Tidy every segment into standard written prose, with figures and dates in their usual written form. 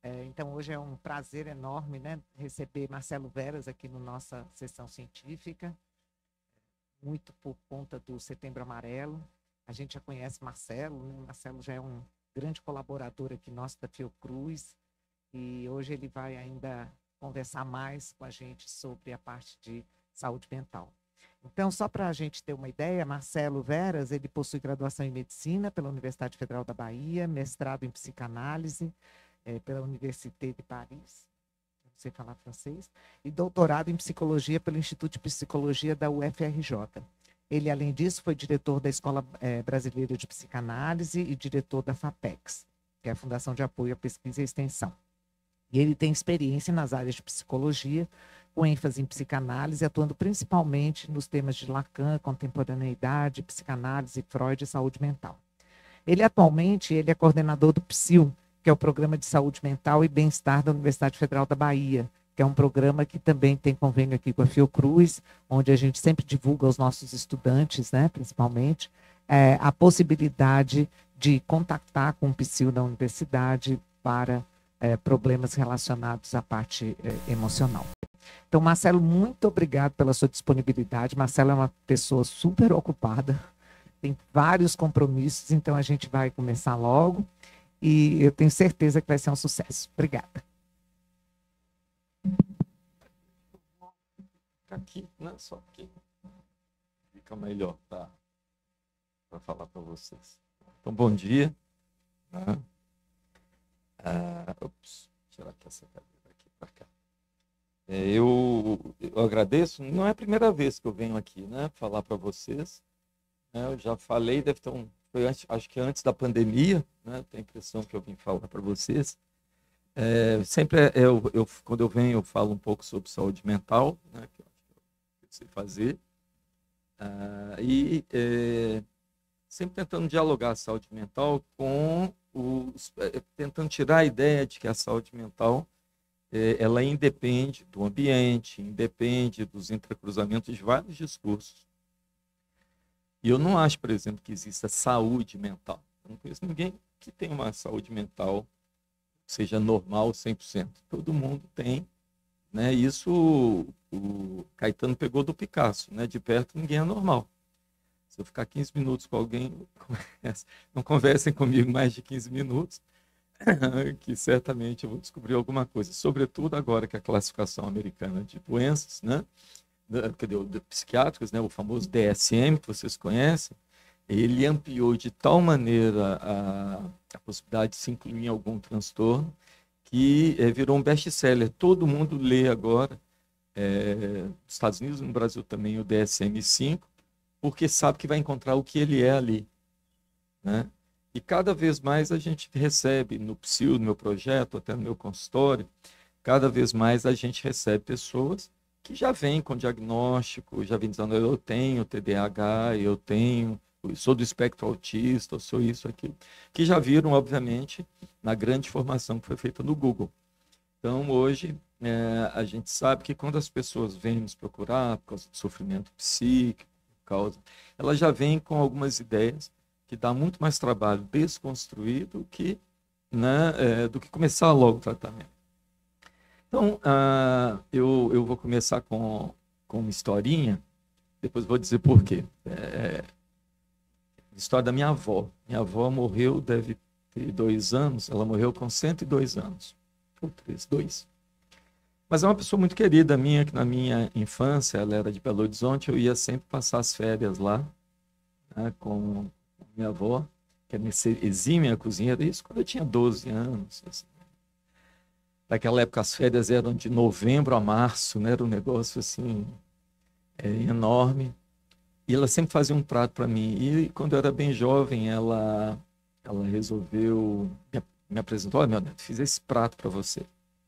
Então, hoje é um prazer enorme, né, receber Marcelo Veras aqui na nossa sessão científica, muito por conta do Setembro Amarelo. A gente já conhece Marcelo, né? Marcelo já é um grande colaborador aqui nosso da Fiocruz, e hoje ele vai ainda conversar mais com a gente sobre a parte de saúde mental. Então, só para a gente ter uma ideia, Marcelo Veras, ele possui graduação em Medicina pela Universidade Federal da Bahia, mestrado em Psicanálise pela Université de Paris, não sei falar francês, e doutorado em Psicologia pelo Instituto de Psicologia da UFRJ. Ele, além disso, foi diretor da Escola Brasileira de Psicanálise e diretor da FAPEX, que é a Fundação de Apoio à Pesquisa e Extensão. E ele tem experiência nas áreas de psicologia, com ênfase em psicanálise, atuando principalmente nos temas de Lacan, contemporaneidade, psicanálise, Freud e saúde mental. Ele atualmente é coordenador do PSIL, que é o Programa de Saúde Mental e Bem-Estar da Universidade Federal da Bahia, que é um programa que também tem convênio aqui com a Fiocruz, onde a gente sempre divulga aos nossos estudantes, né, principalmente, a possibilidade de contactar com o PSIL da universidade para problemas relacionados à parte emocional. Então, Marcelo, muito obrigado pela sua disponibilidade. Marcelo é uma pessoa super ocupada, tem vários compromissos, então a gente vai começar logo e eu tenho certeza que vai ser um sucesso. Obrigada. Aqui, né? Só aqui. Fica melhor para falar para vocês. Então, bom dia. Né? Tirar aqui essa cadeira aqui para cá. Eu agradeço. Não é a primeira vez que eu venho aqui, né? Falar para vocês. Eu já falei, deve ter foi acho que antes da pandemia, né? Tenho a impressão que eu vim falar para vocês. Sempre quando eu venho, eu falo um pouco sobre saúde mental, né? Que eu sei fazer. Sempre tentando dialogar a saúde mental com tentando tirar a ideia de que a saúde mental ela independe do ambiente, independe dos entrecruzamentos de vários discursos. E eu não acho, por exemplo, que exista saúde mental. Eu não conheço ninguém que tenha uma saúde mental que seja normal 100%. Todo mundo tem, né? Isso o Caetano pegou do Picasso, né? De perto ninguém é normal. Se eu ficar 15 minutos com alguém, não conversem comigo mais de 15 minutos, que certamente eu vou descobrir alguma coisa. Sobretudo agora que a classificação americana de doenças, né? Psiquiátricos, né? O famoso DSM, que vocês conhecem, ele ampliou de tal maneira a possibilidade de se incluir em algum transtorno que virou um best-seller. Todo mundo lê agora, nos Estados Unidos, no Brasil também, o DSM-5, porque sabe que vai encontrar o que ele é ali, né? E cada vez mais a gente recebe no PSIL, no meu projeto, até no meu consultório, cada vez mais a gente recebe pessoas que já vêm com diagnóstico, já vêm dizendo, eu tenho TDAH, eu sou do espectro autista, eu sou isso, aquilo, que já viram, obviamente, na grande formação que foi feita no Google. Então, hoje, a gente sabe que quando as pessoas vêm nos procurar por causa de sofrimento psíquico, elas já vêm com algumas ideias que dá muito mais trabalho desconstruir do que começar logo o tratamento. Então, eu vou começar com uma historinha, depois vou dizer por quê. História da minha avó. Minha avó morreu, deve ter 2 anos, ela morreu com 102 anos. Ou 2. Mas é uma pessoa muito querida minha, que na minha infância, ela era de Belo Horizonte, eu ia sempre passar as férias lá, né, com minha avó, que era exímia cozinheira, isso quando eu tinha 12 anos. Assim. Naquela época as férias eram de novembro a março, né, era um negócio assim, enorme. E ela sempre fazia um prato para mim. E quando eu era bem jovem, ela resolveu, me apresentou, olha, meu neto, fiz esse prato para você.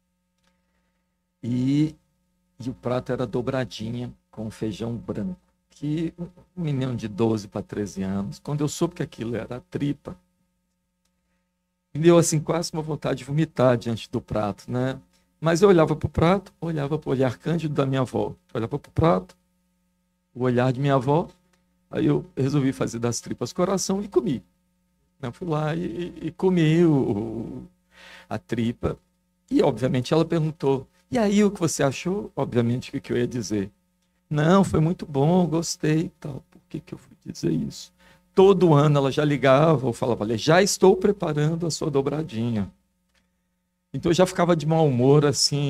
E o prato era dobradinha com feijão branco. Que um menino de 12 para 13 anos, quando eu soube que aquilo era tripa, me deu assim quase uma vontade de vomitar diante do prato, né? Mas eu olhava para o prato, olhava para o olhar cândido da minha avó, olhava para o prato, o olhar de minha avó, aí eu resolvi fazer das tripas coração e comi. Eu fui lá e comi a tripa. E, obviamente, ela perguntou, e aí, o que você achou? Obviamente, o que eu ia dizer? Não, foi muito bom, gostei e tal. Por que que eu fui dizer isso? Todo ano ela já ligava ou falava, olha, já estou preparando a sua dobradinha. Então eu já ficava de mau humor,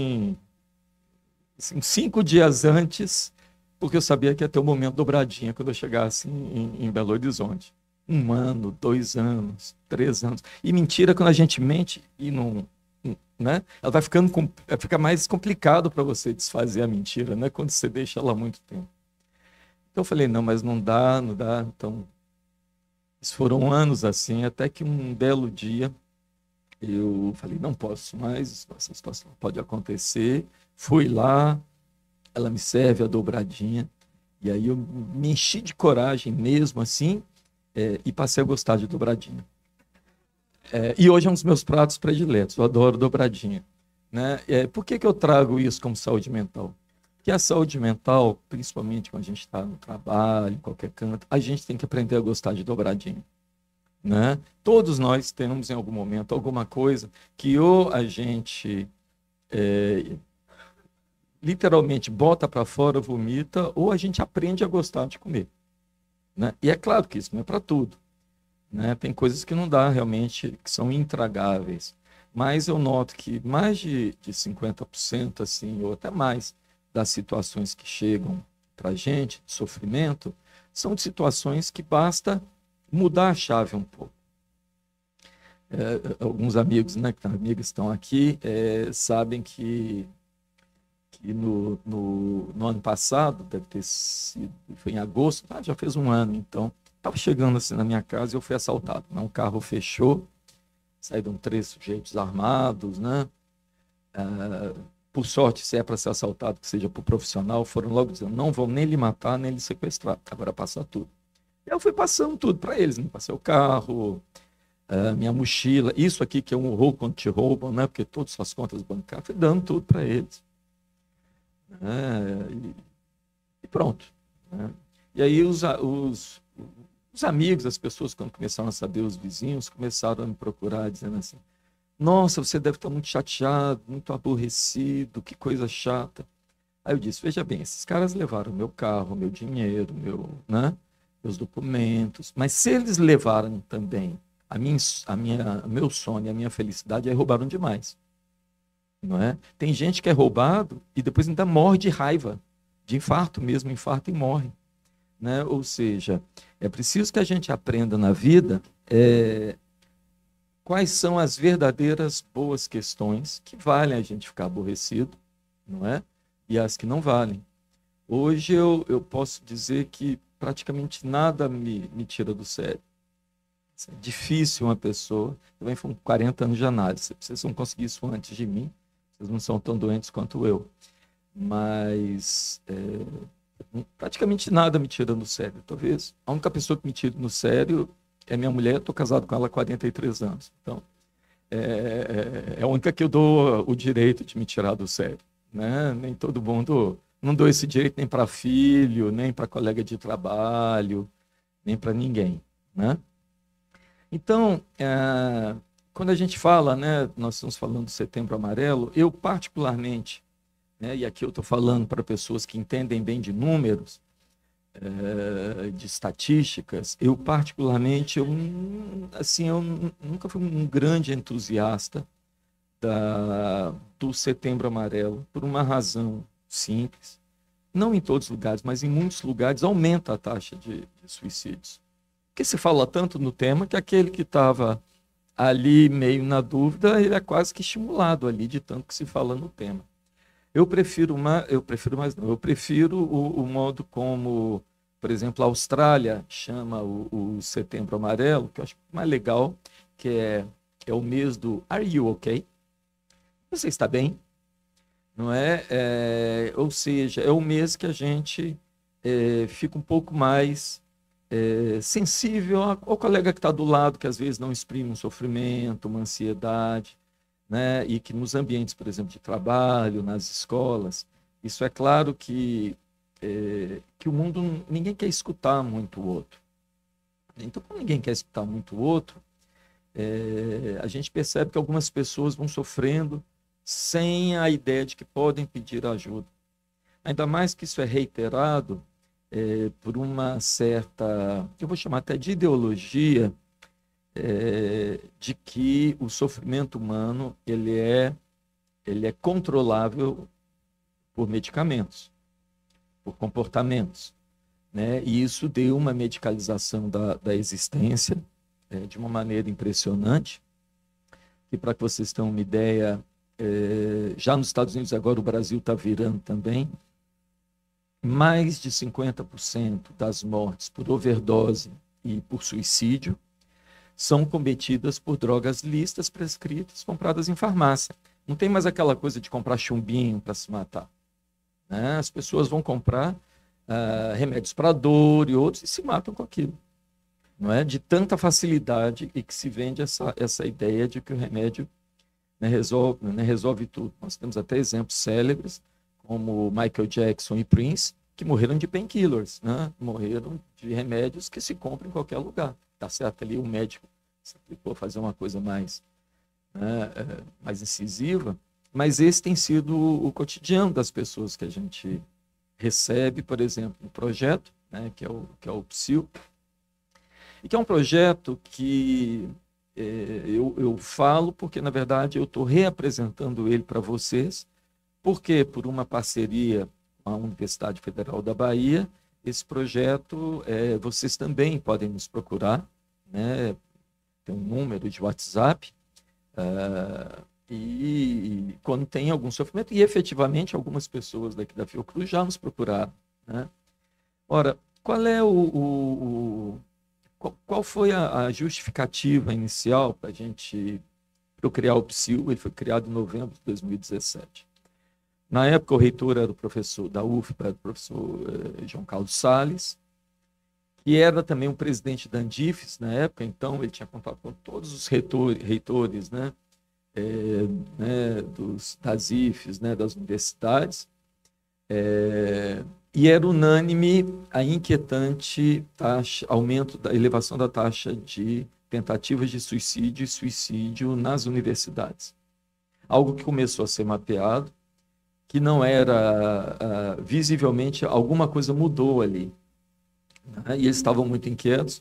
assim 5 dias antes, porque eu sabia que ia ter um momento dobradinha quando eu chegasse em Belo Horizonte. 1 ano, 2 anos, 3 anos. E mentira, quando a gente mente e não, né? Ela vai fica mais complicado para você desfazer a mentira, né? Quando você deixa ela muito tempo. Então eu falei, não, mas não dá, não dá. Então, isso foram anos assim, até que um belo dia eu falei, não posso mais, essa situação pode acontecer. Fui lá, ela me serve a dobradinha, e aí eu me enchi de coragem mesmo assim, e passei a gostar de dobradinha. E hoje é um dos meus pratos prediletos, eu adoro dobradinha. Né? Por que que eu trago isso como saúde mental? Porque a saúde mental, principalmente quando a gente está no trabalho, em qualquer canto, a gente tem que aprender a gostar de dobradinha. Né? Todos nós temos em algum momento alguma coisa que ou a gente literalmente bota para fora, vomita, ou a gente aprende a gostar de comer. Né? E é claro que isso não é para tudo. Né? Tem coisas que não dá realmente, que são intragáveis. Mas eu noto que mais de 50%, assim, ou até mais, das situações que chegam para a gente, de sofrimento, são de situações que basta mudar a chave um pouco. Alguns amigos, né, amigas estão aqui, sabem que no ano passado, deve ter sido, foi em agosto, já fez um ano, então, estava chegando assim na minha casa e eu fui assaltado. Né? Um carro fechou, saíram 3 sujeitos armados, né? Por sorte, se é para ser assaltado, que seja por profissional, foram logo dizendo, não vão nem lhe matar, nem lhe sequestrar, agora passa tudo. E eu fui passando tudo para eles, né? Passei o carro, minha mochila, isso aqui que é um horror quando te roubam, né? Porque todas as suas contas bancárias, fui dando tudo para eles. E pronto. Né? E aí os amigos, as pessoas, quando começaram a saber, os vizinhos, começaram a me procurar, dizendo assim, nossa, você deve estar muito chateado, muito aborrecido, que coisa chata. Aí eu disse, veja bem, esses caras levaram meu carro, meu dinheiro, meus documentos, mas se eles levaram também meu sonho, a minha felicidade, aí roubaram demais. Não é? Tem gente que é roubado e depois ainda morre de raiva, de infarto mesmo, infarto e morre. Né? Ou seja, é preciso que a gente aprenda na vida quais são as verdadeiras boas questões que valem a gente ficar aborrecido, não é? E as que não valem. Hoje eu posso dizer que praticamente nada me tira do sério. É difícil uma pessoa, também foram 40 anos de análise, vocês vão conseguir isso antes de mim, vocês não são tão doentes quanto eu, mas praticamente nada me tira do sério. Talvez a única pessoa que me tira no sério é minha mulher, estou casado com ela há 43 anos. Então, é a única que eu dou o direito de me tirar do sério. Né? Nem todo mundo, não dou esse direito nem para filho, nem para colega de trabalho, nem para ninguém. Né? Então, quando a gente fala, né, nós estamos falando do Setembro Amarelo, eu particularmente, né, e aqui eu estou falando para pessoas que entendem bem de números, de estatísticas, eu particularmente, eu nunca fui um grande entusiasta do Setembro Amarelo, por uma razão simples. Não em todos os lugares, mas em muitos lugares aumenta a taxa de suicídios. Porque se fala tanto no tema que aquele que estava ali meio na dúvida, ele é quase que estimulado ali de tanto que se fala no tema. Eu prefiro o modo como, por exemplo, a Austrália chama o Setembro Amarelo, que eu acho mais legal, que é o mês do Are You Okay? Você está bem? Não é? Ou seja, é o mês que a gente fica um pouco mais sensível ao colega que está do lado, que às vezes não exprime um sofrimento, uma ansiedade, né? E que nos ambientes, por exemplo, de trabalho, nas escolas, isso é claro que o mundo, ninguém quer escutar muito o outro. Então, como ninguém quer escutar muito o outro, a gente percebe que algumas pessoas vão sofrendo sem a ideia de que podem pedir ajuda. Ainda mais que isso é reiterado por uma certa, eu vou chamar até de ideologia, de que o sofrimento humano ele é controlável por medicamentos, por comportamentos, né? E isso deu uma medicalização da existência de uma maneira impressionante. E para que vocês tenham uma ideia, já nos Estados Unidos, agora o Brasil está virando também, mais de 50% das mortes por overdose e por suicídio são cometidas por drogas lícitas, prescritas, compradas em farmácia. Não tem mais aquela coisa de comprar chumbinho para se matar, né? As pessoas vão comprar remédios para dor e outros e se matam com aquilo. Não é? De tanta facilidade e que se vende essa ideia de que o remédio, né, resolve tudo. Nós temos até exemplos célebres, como Michael Jackson e Prince, que morreram de painkillers, né? Morreram de remédios que se compram em qualquer lugar. Tá certo, ali o médico se aplicou a fazer uma coisa mais, né, mais incisiva, mas esse tem sido o cotidiano das pessoas que a gente recebe, por exemplo, no projeto, né, que é o PSIL, e que é um projeto que eu falo porque, na verdade, eu estou reapresentando ele para vocês, porque por uma parceria com a Universidade Federal da Bahia, esse projeto, vocês também podem nos procurar, né? Tem um número de WhatsApp, e quando tem algum sofrimento, e efetivamente algumas pessoas daqui da Fiocruz já nos procuraram, né? Ora, qual foi a justificativa inicial para eu criar o PSIL? Ele foi criado em novembro de 2017. Na época, o reitor era o professor da UFBA, era o professor João Carlos Salles, que era também o presidente da Andifes na época, então ele tinha contato com todos os reitores, né, das IFES, né, das universidades, e era unânime a inquietante aumento da elevação da taxa de tentativas de suicídio e suicídio nas universidades. Algo que começou a ser mapeado, que não era visivelmente, alguma coisa mudou ali, né? E eles estavam muito inquietos.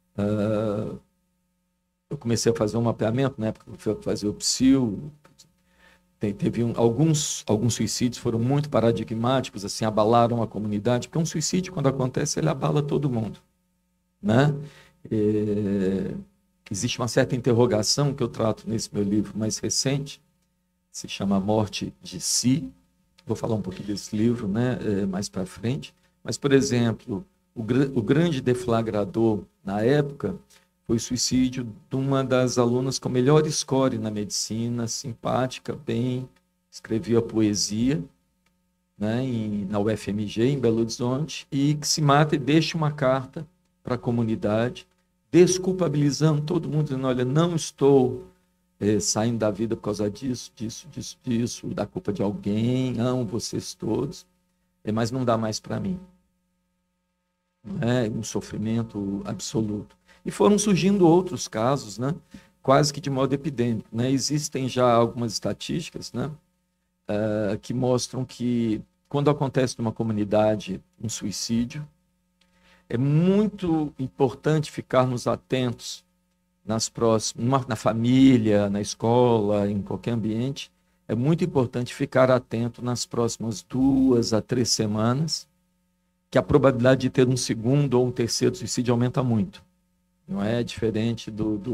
Eu comecei a fazer um mapeamento, na época que eu fui fazer o PSIL, teve alguns suicídios foram muito paradigmáticos, assim, abalaram a comunidade, porque um suicídio, quando acontece, ele abala todo mundo, né? Existe uma certa interrogação que eu trato nesse meu livro mais recente, se chama A Morte de Si. Vou falar um pouquinho desse livro, né, mais para frente. Mas, por exemplo, o grande deflagrador na época foi o suicídio de uma das alunas com melhor score na medicina, simpática, bem, escrevia poesia, né, na UFMG, em Belo Horizonte, e que se mata e deixa uma carta para a comunidade, desculpabilizando todo mundo, dizendo: olha, não estou saindo da vida por causa disso, da culpa de alguém, amo vocês todos, mas não dá mais para mim. Um sofrimento absoluto. E foram surgindo outros casos, né, quase que de modo epidêmico, né? Existem já algumas estatísticas, né, que mostram que quando acontece numa comunidade um suicídio, é muito importante ficarmos atentos na família, na escola, em qualquer ambiente. É muito importante ficar atento nas próximas 2 a 3 semanas, que a probabilidade de ter um segundo ou um terceiro suicídio aumenta muito. Não é diferente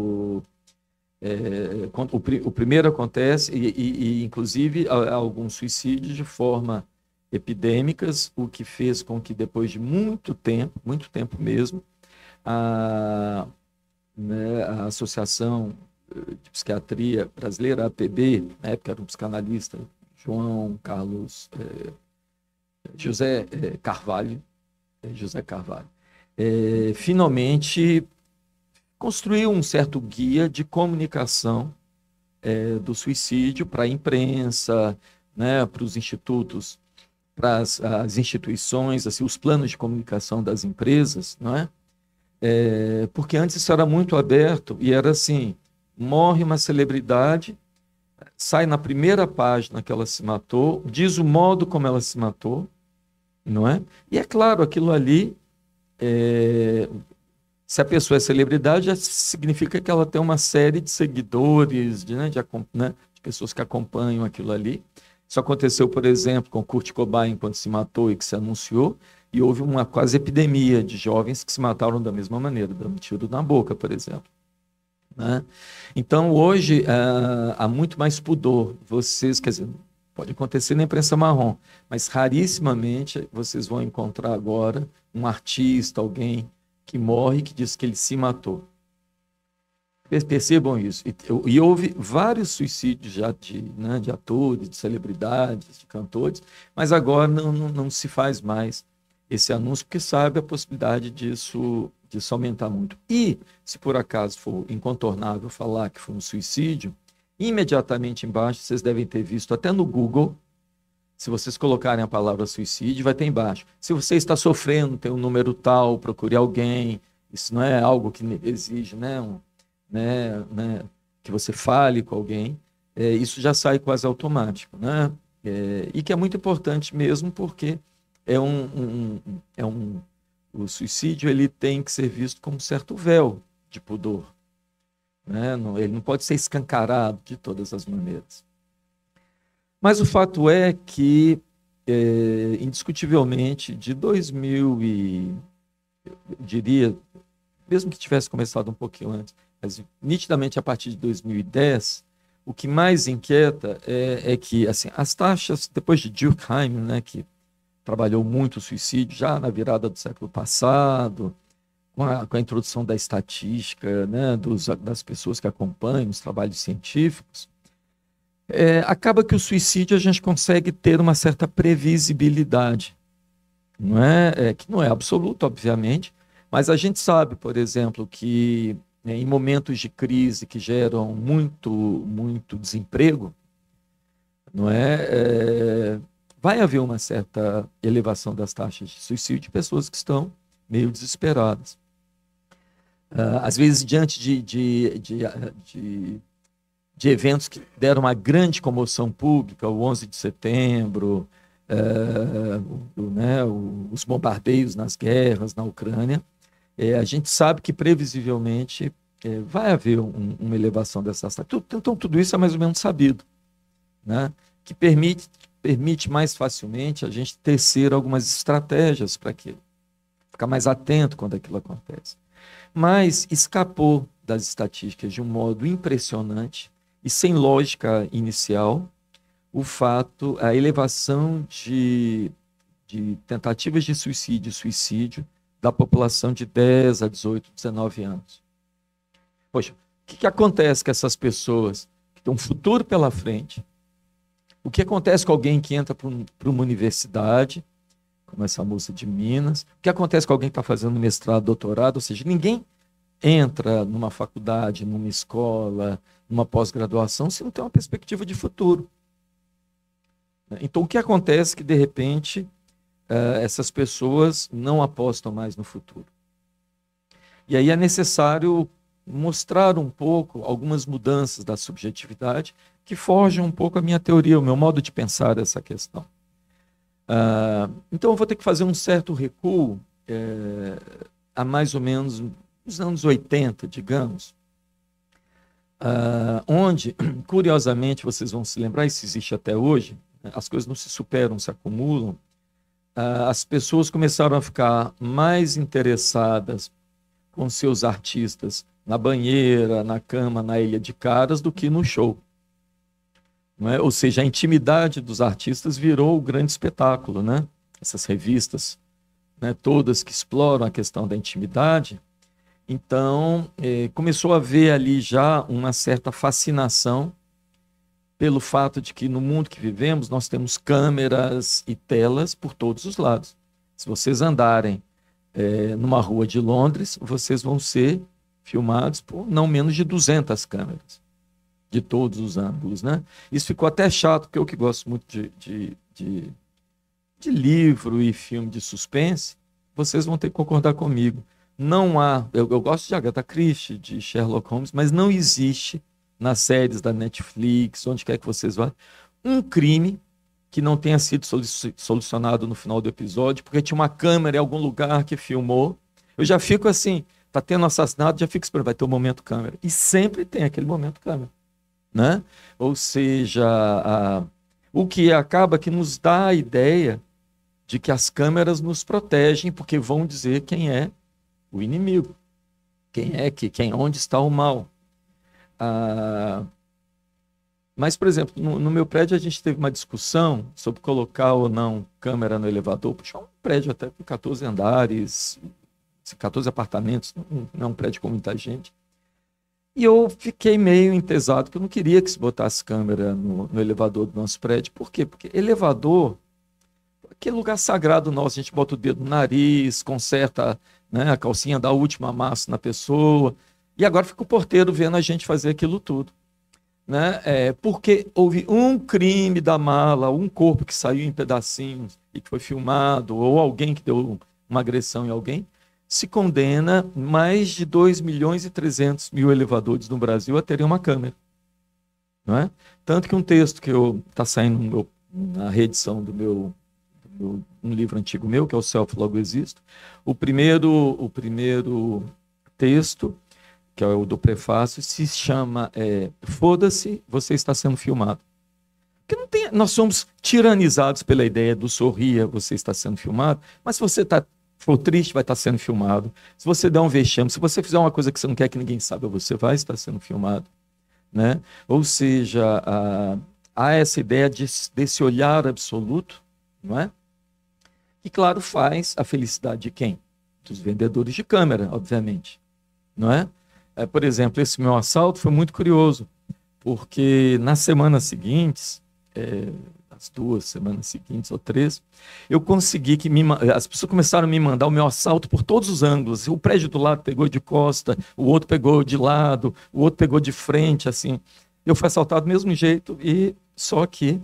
quando o primeiro acontece, e inclusive alguns suicídios de forma epidêmicas, o que fez com que depois de muito tempo mesmo, a Associação de Psiquiatria Brasileira, a APB, na época era um psicanalista, José Carvalho, finalmente construiu um certo guia de comunicação do suicídio para a imprensa, né, para os institutos, para as instituições, assim, os planos de comunicação das empresas, não é? Porque antes isso era muito aberto e era assim: morre uma celebridade, sai na primeira página que ela se matou, diz o modo como ela se matou, não é? E é claro, aquilo ali, se a pessoa é celebridade, já significa que ela tem uma série de seguidores, de pessoas que acompanham aquilo ali. Isso aconteceu, por exemplo, com Kurt Cobain, quando se matou e que se anunciou, e houve uma quase epidemia de jovens que se mataram da mesma maneira, dando tiro na boca, por exemplo. Né? Então, hoje, há muito mais pudor. Vocês, quer dizer, pode acontecer na imprensa marrom, mas rarissimamente vocês vão encontrar agora um artista, alguém que morre, que diz que ele se matou. Percebam isso. E houve vários suicídios já de atores, de celebridades, de cantores, mas agora não se faz mais esse anúncio, porque sabe a possibilidade disso aumentar muito. E, se por acaso for incontornável falar que foi um suicídio, imediatamente embaixo, vocês devem ter visto até no Google, se vocês colocarem a palavra suicídio, vai ter embaixo. Se você está sofrendo, tem um número tal, procure alguém. Isso não é algo que exige, que você fale com alguém. Isso já sai quase automático, né? E que é muito importante mesmo, porque o suicídio ele tem que ser visto com um certo véu de pudor, né? Ele não pode ser escancarado de todas as maneiras. Mas o fato é que, indiscutivelmente, de 2000 eu diria, mesmo que tivesse começado um pouquinho antes, mas nitidamente a partir de 2010, o que mais inquieta é que assim, as taxas, depois de Durkheim, né, que trabalhou muito o suicídio já na virada do século passado, com a introdução da estatística, né, das pessoas que acompanham os trabalhos científicos, acaba que o suicídio a gente consegue ter uma certa previsibilidade, não é? Que não é absoluto, obviamente, mas a gente sabe, por exemplo, que em momentos de crise que geram muito desemprego, não é? Vai haver uma certa elevação das taxas de suicídio de pessoas que estão meio desesperadas. Às vezes, diante de eventos que deram uma grande comoção pública, o 11 de setembro, os bombardeios nas guerras na Ucrânia, a gente sabe que previsivelmente vai haver uma elevação dessas taxas. Então, tudo isso é mais ou menos sabido, né? Que permite mais facilmente a gente tecer algumas estratégias para aquilo, ficar mais atento quando aquilo acontece. Mas escapou das estatísticas de um modo impressionante e sem lógica inicial a elevação de tentativas de suicídio da população de 10 a 18, 19 anos. Poxa, o que acontece com essas pessoas que têm um futuro pela frente? O que acontece com alguém que entra para uma universidade, como essa moça de Minas? O que acontece com alguém que está fazendo mestrado, doutorado? Ou seja, ninguém entra numa faculdade, numa escola, numa pós-graduação, se não tem uma perspectiva de futuro. Então, o que acontece é que, de repente, essas pessoas não apostam mais no futuro. E aí é necessário mostrar um pouco algumas mudanças da subjetividade que forjam um pouco a minha teoria, o meu modo de pensar essa questão. Então, eu vou ter que fazer um certo recuo a mais ou menos os anos 80, digamos, onde, curiosamente, vocês vão se lembrar, isso existe até hoje, as coisas não se superam, se acumulam, as pessoas começaram a ficar mais interessadas com seus artistas na banheira, na cama, na Ilha de Caras, do que no show. Não é? Ou seja, a intimidade dos artistas virou o grande espetáculo, né? Essas revistas, né, todas que exploram a questão da intimidade. Então, começou a haver ali já uma certa fascinação pelo fato de que no mundo que vivemos nós temos câmeras e telas por todos os lados. Se vocês andarem numa rua de Londres, vocês vão ser filmados por não menos de 200 câmeras, de todos os ângulos, né? Isso ficou até chato, porque eu que gosto muito de livro e filme de suspense, vocês vão ter que concordar comigo. Não há, eu gosto de Agatha Christie, de Sherlock Holmes, mas não existe nas séries da Netflix, onde quer que vocês vá, um crime que não tenha sido solucionado no final do episódio, porque tinha uma câmera em algum lugar que filmou. Eu já fico assim, tá tendo assassinato, já fico esperando, vai ter um momento câmera. E sempre tem aquele momento câmera, né? Ou seja, o que acaba que nos dá a ideia de que as câmeras nos protegem, porque vão dizer quem é o inimigo, onde está o mal. Mas, por exemplo, no meu prédio a gente teve uma discussão sobre colocar ou não câmera no elevador. Puxa, um prédio até com 14 andares, 14 apartamentos, não é um prédio com muita gente. E eu fiquei meio entesado, que eu não queria que se botasse câmera no elevador do nosso prédio. Por quê? Porque elevador, aquele lugar sagrado nosso, a gente bota o dedo no nariz, conserta, né, a calcinha, dá a última massa na pessoa, e agora fica o porteiro vendo a gente fazer aquilo tudo. Né? Porque houve um crime da mala, um corpo que saiu em pedacinhos e que foi filmado, ou alguém que deu uma agressão em alguém, se condena mais de 2.300.000 elevadores no Brasil a terem uma câmera. Não é? Tanto que um texto que está saindo na reedição um livro antigo meu, que é o Self Logo Existo, o primeiro texto, que é o do prefácio, se chama Foda-se, você está sendo filmado. Porque nós somos tiranizados pela ideia do sorria, você está sendo filmado, mas se você for triste, vai estar sendo filmado. Se você der um vexame, se você fizer uma coisa que você não quer que ninguém saiba, você vai estar sendo filmado. Né? Ou seja, há essa ideia desse olhar absoluto, não é? Que, claro, faz a felicidade de quem? Dos vendedores de câmera, obviamente. Não é? Por exemplo, esse meu assalto foi muito curioso, porque nas semanas seguintes, as 2 semanas seguintes ou 3, eu consegui que as pessoas começaram a me mandar o meu assalto por todos os ângulos. O prédio do lado pegou de costa, o outro pegou de lado, o outro pegou de frente, assim. Eu fui assaltado do mesmo jeito, só que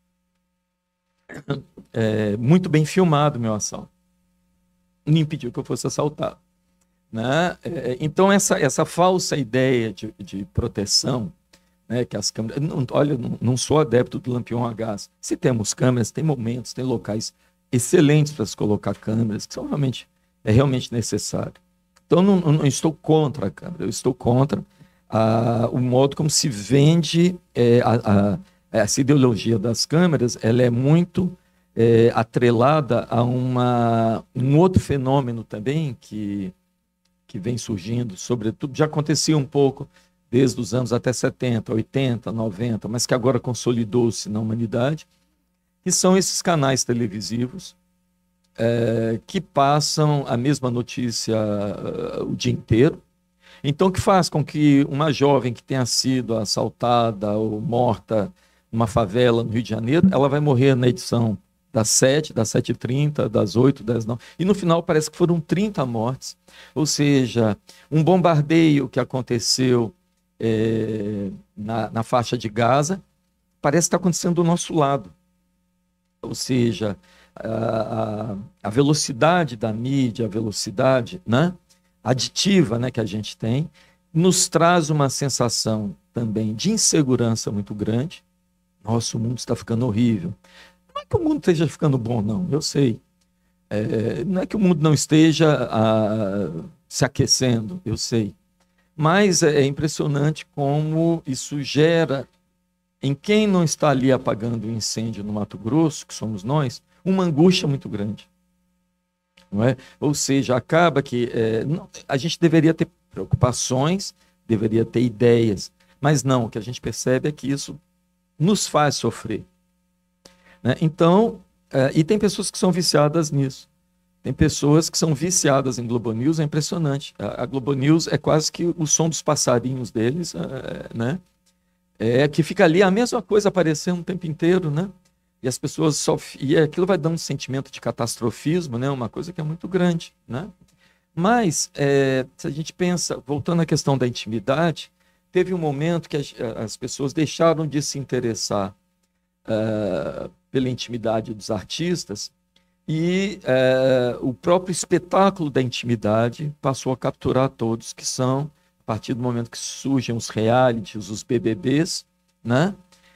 muito bem filmado o meu assalto. Não impediu que eu fosse assaltado. Né? Então, essa falsa ideia de proteção, né, que as câmeras... Olha, não sou adepto do lampião a gás. Se temos câmeras, tem momentos, tem locais excelentes para se colocar câmeras, que são realmente necessário. Então, não estou contra a câmera, eu estou contra o modo como se vende essa ideologia das câmeras. Ela é muito atrelada a um outro fenômeno também que vem surgindo, sobretudo, já acontecia um pouco desde os anos até 70, 80, 90, mas que agora consolidou-se na humanidade, que são esses canais televisivos que passam a mesma notícia o dia inteiro. Então, que faz com que uma jovem que tenha sido assaltada ou morta numa favela no Rio de Janeiro, ela vai morrer na edição das 7, das 7h30, das 8, das 9. E no final parece que foram 30 mortes. Ou seja, um bombardeio que aconteceu na faixa de Gaza parece que está acontecendo do nosso lado. Ou seja, a velocidade da mídia, a velocidade, né, aditiva, né, que a gente tem, nos traz uma sensação também de insegurança muito grande. Nossa, o mundo está ficando horrível. Não é que o mundo esteja ficando bom, não, eu sei. Não é que o mundo não esteja se aquecendo, eu sei. Mas é impressionante como isso gera, em quem não está ali apagando o incêndio no Mato Grosso, que somos nós, uma angústia muito grande. Não é? Ou seja, acaba que a gente deveria ter preocupações, deveria ter ideias, mas não, o que a gente percebe é que isso nos faz sofrer. Né? Então, e tem pessoas que são viciadas nisso. Tem pessoas que são viciadas em Globo News, é impressionante. A Globo News é quase que o som dos passarinhos deles, né? Que fica ali a mesma coisa aparecendo o tempo inteiro, né? E as pessoas e aquilo vai dando um sentimento de catastrofismo, né? Uma coisa que é muito grande, né? Mas, se a gente pensa, voltando à questão da intimidade, teve um momento que as pessoas deixaram de se interessar pela intimidade dos artistas e o próprio espetáculo da intimidade passou a capturar todos, que são, a partir do momento que surgem os realities, os BBBs, né?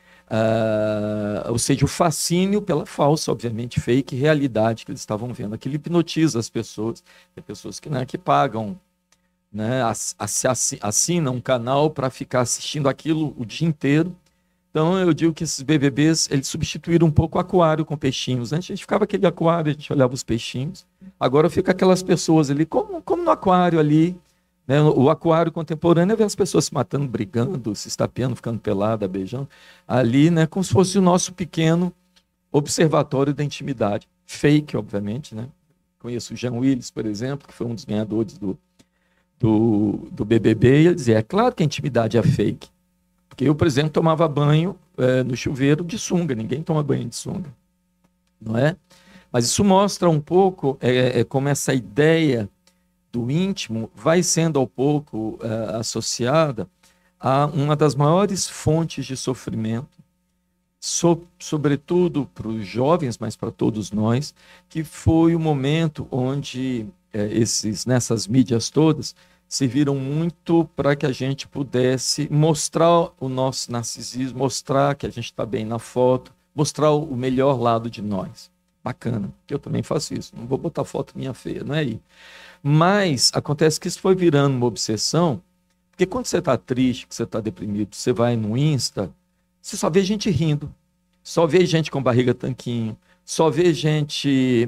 Ou seja, o fascínio pela falsa, obviamente, fake realidade que eles estavam vendo. Aquilo hipnotiza as pessoas. Tem pessoas que, né, que pagam, né, assinam um canal para ficar assistindo aquilo o dia inteiro. Então, eu digo que esses BBBs, eles substituíram um pouco o aquário com peixinhos. Antes a gente ficava aquele aquário, a gente olhava os peixinhos. Agora fica aquelas pessoas ali, como no aquário ali, né? O aquário contemporâneo é ver as pessoas se matando, brigando, se estapeando, ficando pelada, beijando. Ali, né, como se fosse o nosso pequeno observatório da intimidade. Fake, obviamente, né? Conheço o Jean Willis, por exemplo, que foi um dos ganhadores do BBB, e ele dizia, é claro que a intimidade é fake. Porque eu, por exemplo, tomava banho no chuveiro de sunga, ninguém toma banho de sunga, não é? Mas isso mostra um pouco como essa ideia do íntimo vai sendo ao pouco associada a uma das maiores fontes de sofrimento, sobretudo para os jovens, mas para todos nós, que foi o momento onde nessas mídias todas serviram muito para que a gente pudesse mostrar o nosso narcisismo, mostrar que a gente está bem na foto, mostrar o melhor lado de nós. Bacana, que eu também faço isso. Não vou botar foto minha feia, não é aí. Mas acontece que isso foi virando uma obsessão, porque quando você está triste, que você está deprimido, você vai no Insta, você só vê gente rindo, só vê gente com barriga tanquinho, só vê gente...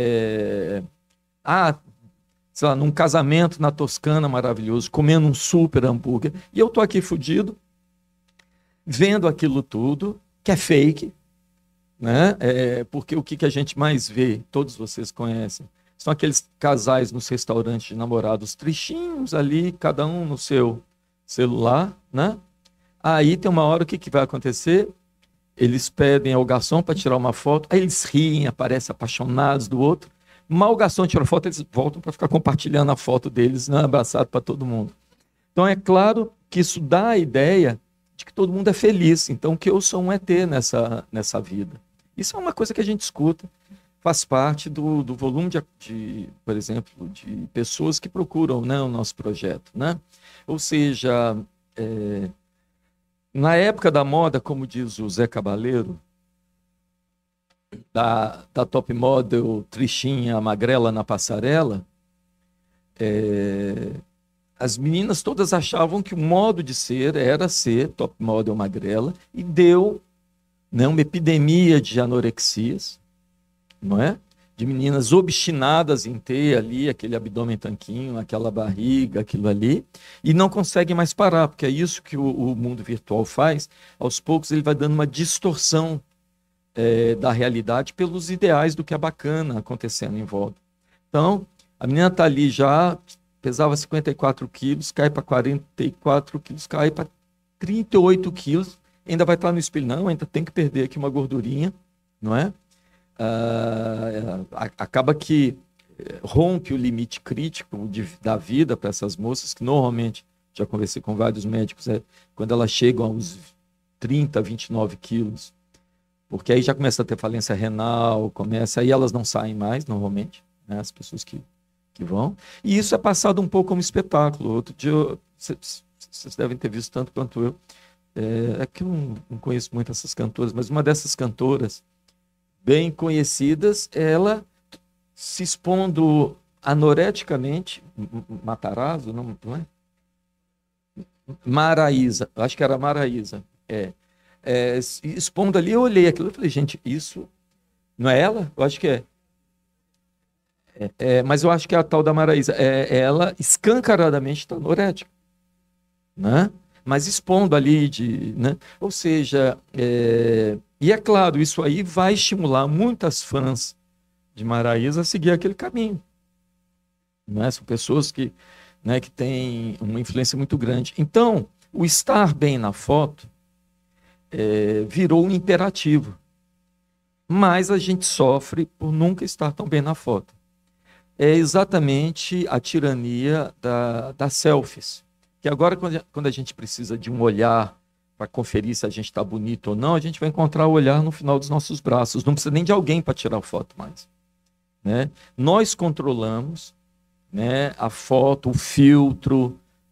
sei lá, num casamento na Toscana maravilhoso, comendo um super hambúrguer, e eu tô aqui fudido, vendo aquilo tudo, que é fake, né? Porque o que a gente mais vê, todos vocês conhecem, são aqueles casais nos restaurantes de namorados tristinhos ali, cada um no seu celular, né? Aí tem uma hora, o que vai acontecer? Eles pedem ao garçom para tirar uma foto, aí eles riem, aparecem apaixonados do outro. Mal o garçom tira foto, eles voltam para ficar compartilhando a foto deles, né, abraçado para todo mundo. Então é claro que isso dá a ideia de que todo mundo é feliz, então que eu sou um ET nessa vida. Isso é uma coisa que a gente escuta, faz parte do volume por exemplo, de pessoas que procuram, né, o nosso projeto, né? Ou seja, na época da moda, como diz o Zé Cabaleiro, da top model tristinha, magrela na passarela, as meninas todas achavam que o modo de ser era ser top model magrela, e deu, né, uma epidemia de anorexias, não é? De meninas obstinadas em ter ali aquele abdômen tanquinho, aquela barriga, aquilo ali, e não conseguem mais parar, porque é isso que o mundo virtual faz. Aos poucos ele vai dando uma distorção da realidade pelos ideais do que é bacana acontecendo em volta. Então, a menina está ali já, pesava 54 quilos, cai para 44 quilos, cai para 38 quilos, ainda vai estar no espelho. Não, ainda tem que perder aqui uma gordurinha, não é? Acaba que rompe o limite crítico da vida para essas moças, que normalmente, já conversei com vários médicos, quando elas chegam aos 30, 29 quilos, porque aí já começa a ter falência renal, aí elas não saem mais, normalmente, né, as pessoas que vão. E isso é passado um pouco como espetáculo. Outro dia, vocês devem ter visto tanto quanto eu, é que eu não conheço muito essas cantoras, mas uma dessas cantoras bem conhecidas, ela se expondo anoreticamente, Matarazzo, não é? Maraísa, acho que era Maraísa, expondo ali, eu olhei aquilo e falei, gente, isso não é ela? Eu acho que é. Mas eu acho que é a tal da Maraísa. Ela escancaradamente está anorética, né? Mas expondo ali, né? Ou seja, e é claro, isso aí vai estimular muitas fãs de Maraísa a seguir aquele caminho, né? São pessoas que, né, que têm uma influência muito grande. Então, o estar bem na foto virou um imperativo, mas a gente sofre por nunca estar tão bem na foto. É exatamente a tirania das selfies, que agora quando a gente precisa de um olhar para conferir se a gente está bonito ou não, a gente vai encontrar o olhar no final dos nossos braços, não precisa nem de alguém para tirar a foto mais, né? Nós controlamos, né, a foto, o filtro,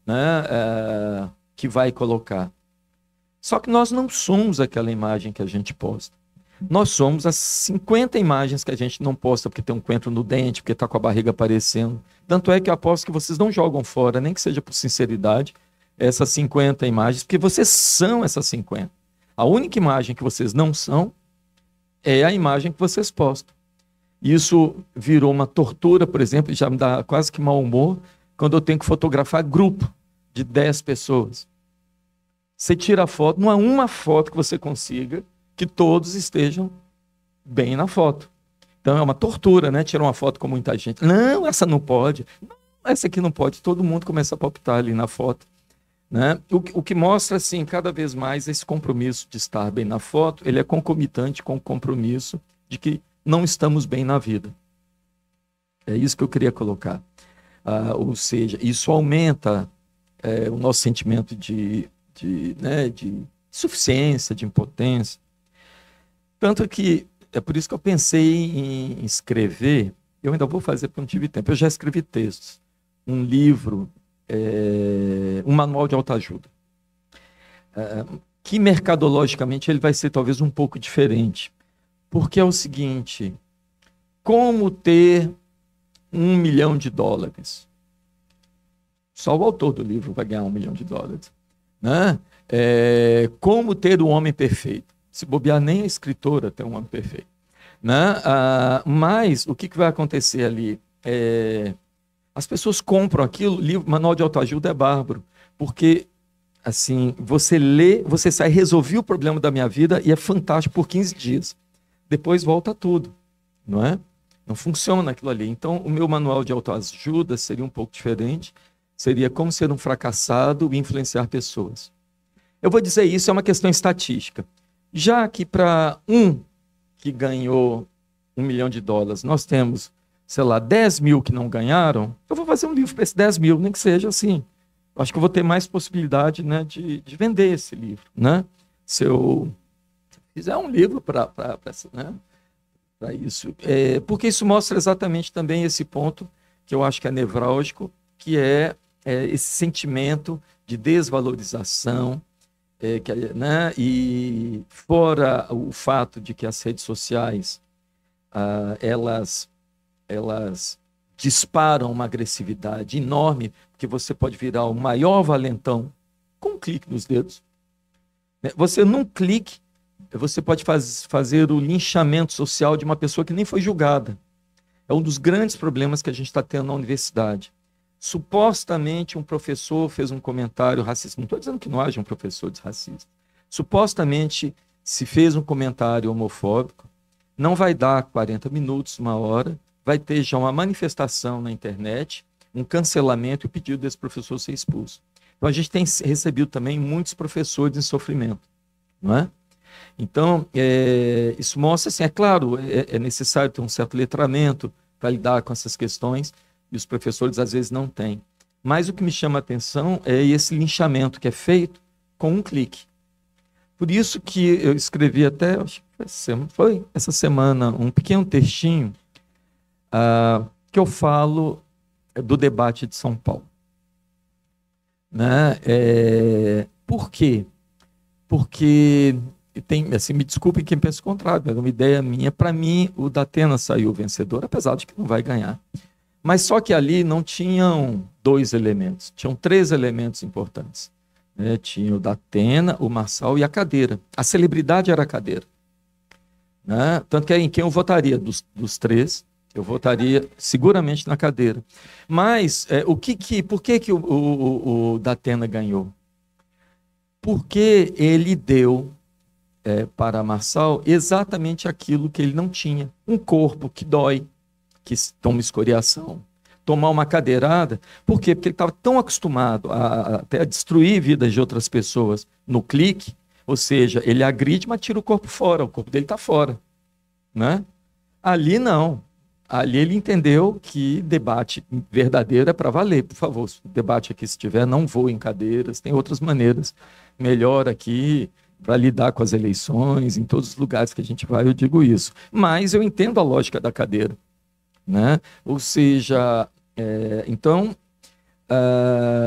né, que vai colocar. Só que nós não somos aquela imagem que a gente posta. Nós somos as 50 imagens que a gente não posta porque tem um coentro no dente, porque está com a barriga aparecendo. Tanto é que eu aposto que vocês não jogam fora, nem que seja por sinceridade, essas 50 imagens, porque vocês são essas 50. A única imagem que vocês não são é a imagem que vocês postam. Isso virou uma tortura, por exemplo, e já me dá quase que mau humor, quando eu tenho que fotografar grupo de 10 pessoas. Você tira a foto, não há uma foto que você consiga que todos estejam bem na foto. Então é uma tortura, né? Tirar uma foto com muita gente. Não, essa não pode. Não, essa aqui não pode. Todo mundo começa a palpitar ali na foto, né? O que mostra, assim, cada vez mais esse compromisso de estar bem na foto, ele é concomitante com o compromisso de que não estamos bem na vida. É isso que eu queria colocar. Ou seja, isso aumenta o nosso sentimento de suficiência, de impotência. Tanto que é por isso que eu pensei em escrever, eu ainda vou fazer porque não tive tempo, eu já escrevi textos, um livro, um manual de autoajuda, que mercadologicamente ele vai ser talvez um pouco diferente, porque é o seguinte, como ter $1 milhão? Só o autor do livro vai ganhar $1 milhão, né? Como ter o homem perfeito. Se bobear, nem a escritora tem um homem perfeito, né? Mas o que vai acontecer ali? As pessoas compram aquilo, livro, manual de autoajuda é bárbaro, porque assim, você lê, você sai, resolvi o problema da minha vida e é fantástico por 15 dias. Depois volta tudo, não é? Não funciona aquilo ali. Então, o meu manual de autoajuda seria um pouco diferente, seria como ser um fracassado e influenciar pessoas. Eu vou dizer isso, é uma questão estatística. Já que para um que ganhou $1 milhão, nós temos, sei lá, 10 mil que não ganharam, eu vou fazer um livro para esses 10 mil, nem que seja assim. Eu acho que eu vou ter mais possibilidade, né, de vender esse livro, né? Se eu fizer um livro para isso. Porque isso mostra exatamente também esse ponto que eu acho que é nevrálgico, que é esse sentimento de desvalorização, né? E fora o fato de que as redes sociais elas disparam uma agressividade enorme, porque você pode virar o maior valentão com um clique nos dedos, né? Você num clique você pode fazer o linchamento social de uma pessoa que nem foi julgada. É um dos grandes problemas que a gente está tendo na universidade. Supostamente um professor fez um comentário racista. Não estou dizendo que não haja um professor racista. Supostamente se fez um comentário homofóbico, não vai dar 40 minutos, 1 hora, vai ter já uma manifestação na internet, um cancelamento e o pedido desse professor ser expulso. Então a gente tem recebido também muitos professores em sofrimento, não é? Então, isso mostra, assim, é claro, é necessário ter um certo letramento para lidar com essas questões, e os professores às vezes não têm. Mas o que me chama a atenção é esse linchamento que é feito com um clique. Por isso que eu escrevi até, acho que foi essa semana, um pequeno textinho que eu falo do debate de São Paulo. Né? Por quê? Porque tem, assim, me desculpem quem pensa o contrário, mas é uma ideia minha. Para mim, o Datena saiu vencedor, apesar de que não vai ganhar. Mas só que ali não tinham 2 elementos, tinham 3 elementos importantes. Né? Tinha o Datena, o Marçal e a cadeira. A celebridade era a cadeira. Né? Tanto que em quem eu votaria dos 3, eu votaria seguramente na cadeira. Mas por que o Datena ganhou? Porque ele deu para Marçal exatamente aquilo que ele não tinha. Um corpo que dói, que toma escoriação, tomar uma cadeirada. Por quê? Porque ele estava tão acostumado até a destruir vidas de outras pessoas no clique, ou seja, ele agride, mas tira o corpo fora, o corpo dele está fora. Né? Ali não. Ali ele entendeu que debate verdadeiro é para valer. Por favor, se o debate aqui estiver, não voe em cadeiras, tem outras maneiras melhor aqui para lidar com as eleições, em todos os lugares que a gente vai, eu digo isso. Mas eu entendo a lógica da cadeira. Né? Ou seja, então,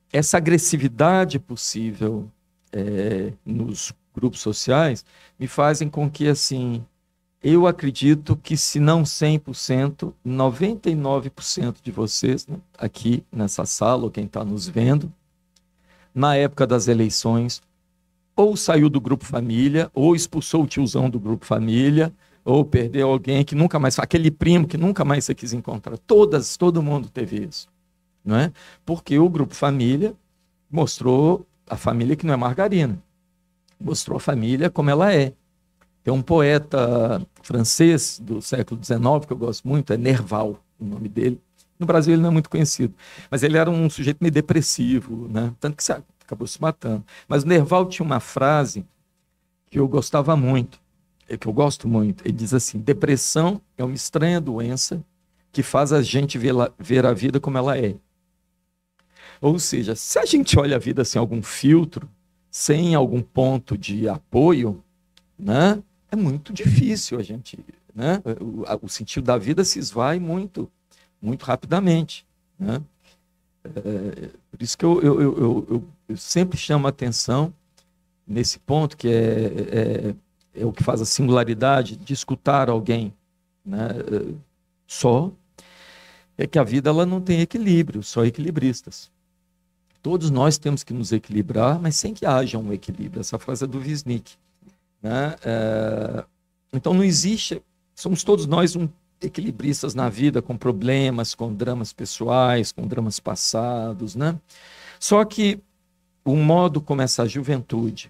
essa agressividade possível nos grupos sociais me fazem com que, assim, eu acredito que, se não 100%, 99% de vocês, né, aqui nessa sala, ou quem está nos vendo, na época das eleições, ou saiu do grupo família, ou expulsou o tiozão do grupo família, ou perdeu alguém que nunca mais, aquele primo que nunca mais você quis encontrar. Todo mundo teve isso, não é? Porque o grupo família mostrou a família que não é margarina, mostrou a família como ela é. Tem um poeta francês do século XIX, que eu gosto muito, é Nerval, o nome dele. No Brasil ele não é muito conhecido, mas ele era um sujeito meio depressivo, né? Tanto que acabou se matando. Mas o Nerval tinha uma frase que eu gostava muito, que eu gosto muito. Ele diz assim: depressão é uma estranha doença que faz a gente ver a vida como ela é. Ou seja, se a gente olha a vida sem algum filtro, sem algum ponto de apoio, né, é muito difícil a gente, né, o sentido da vida se esvai muito rapidamente, né? Por isso que eu sempre chamo a atenção nesse ponto, que é o que faz a singularidade de escutar alguém, né, só, é que a vida ela não tem equilíbrio, só equilibristas. Todos nós temos que nos equilibrar, mas sem que haja um equilíbrio. Essa frase é do Wisnik, né? Então não existe, somos todos nós equilibristas na vida, com problemas, com dramas pessoais, com dramas passados, né? Só que o modo como essa juventude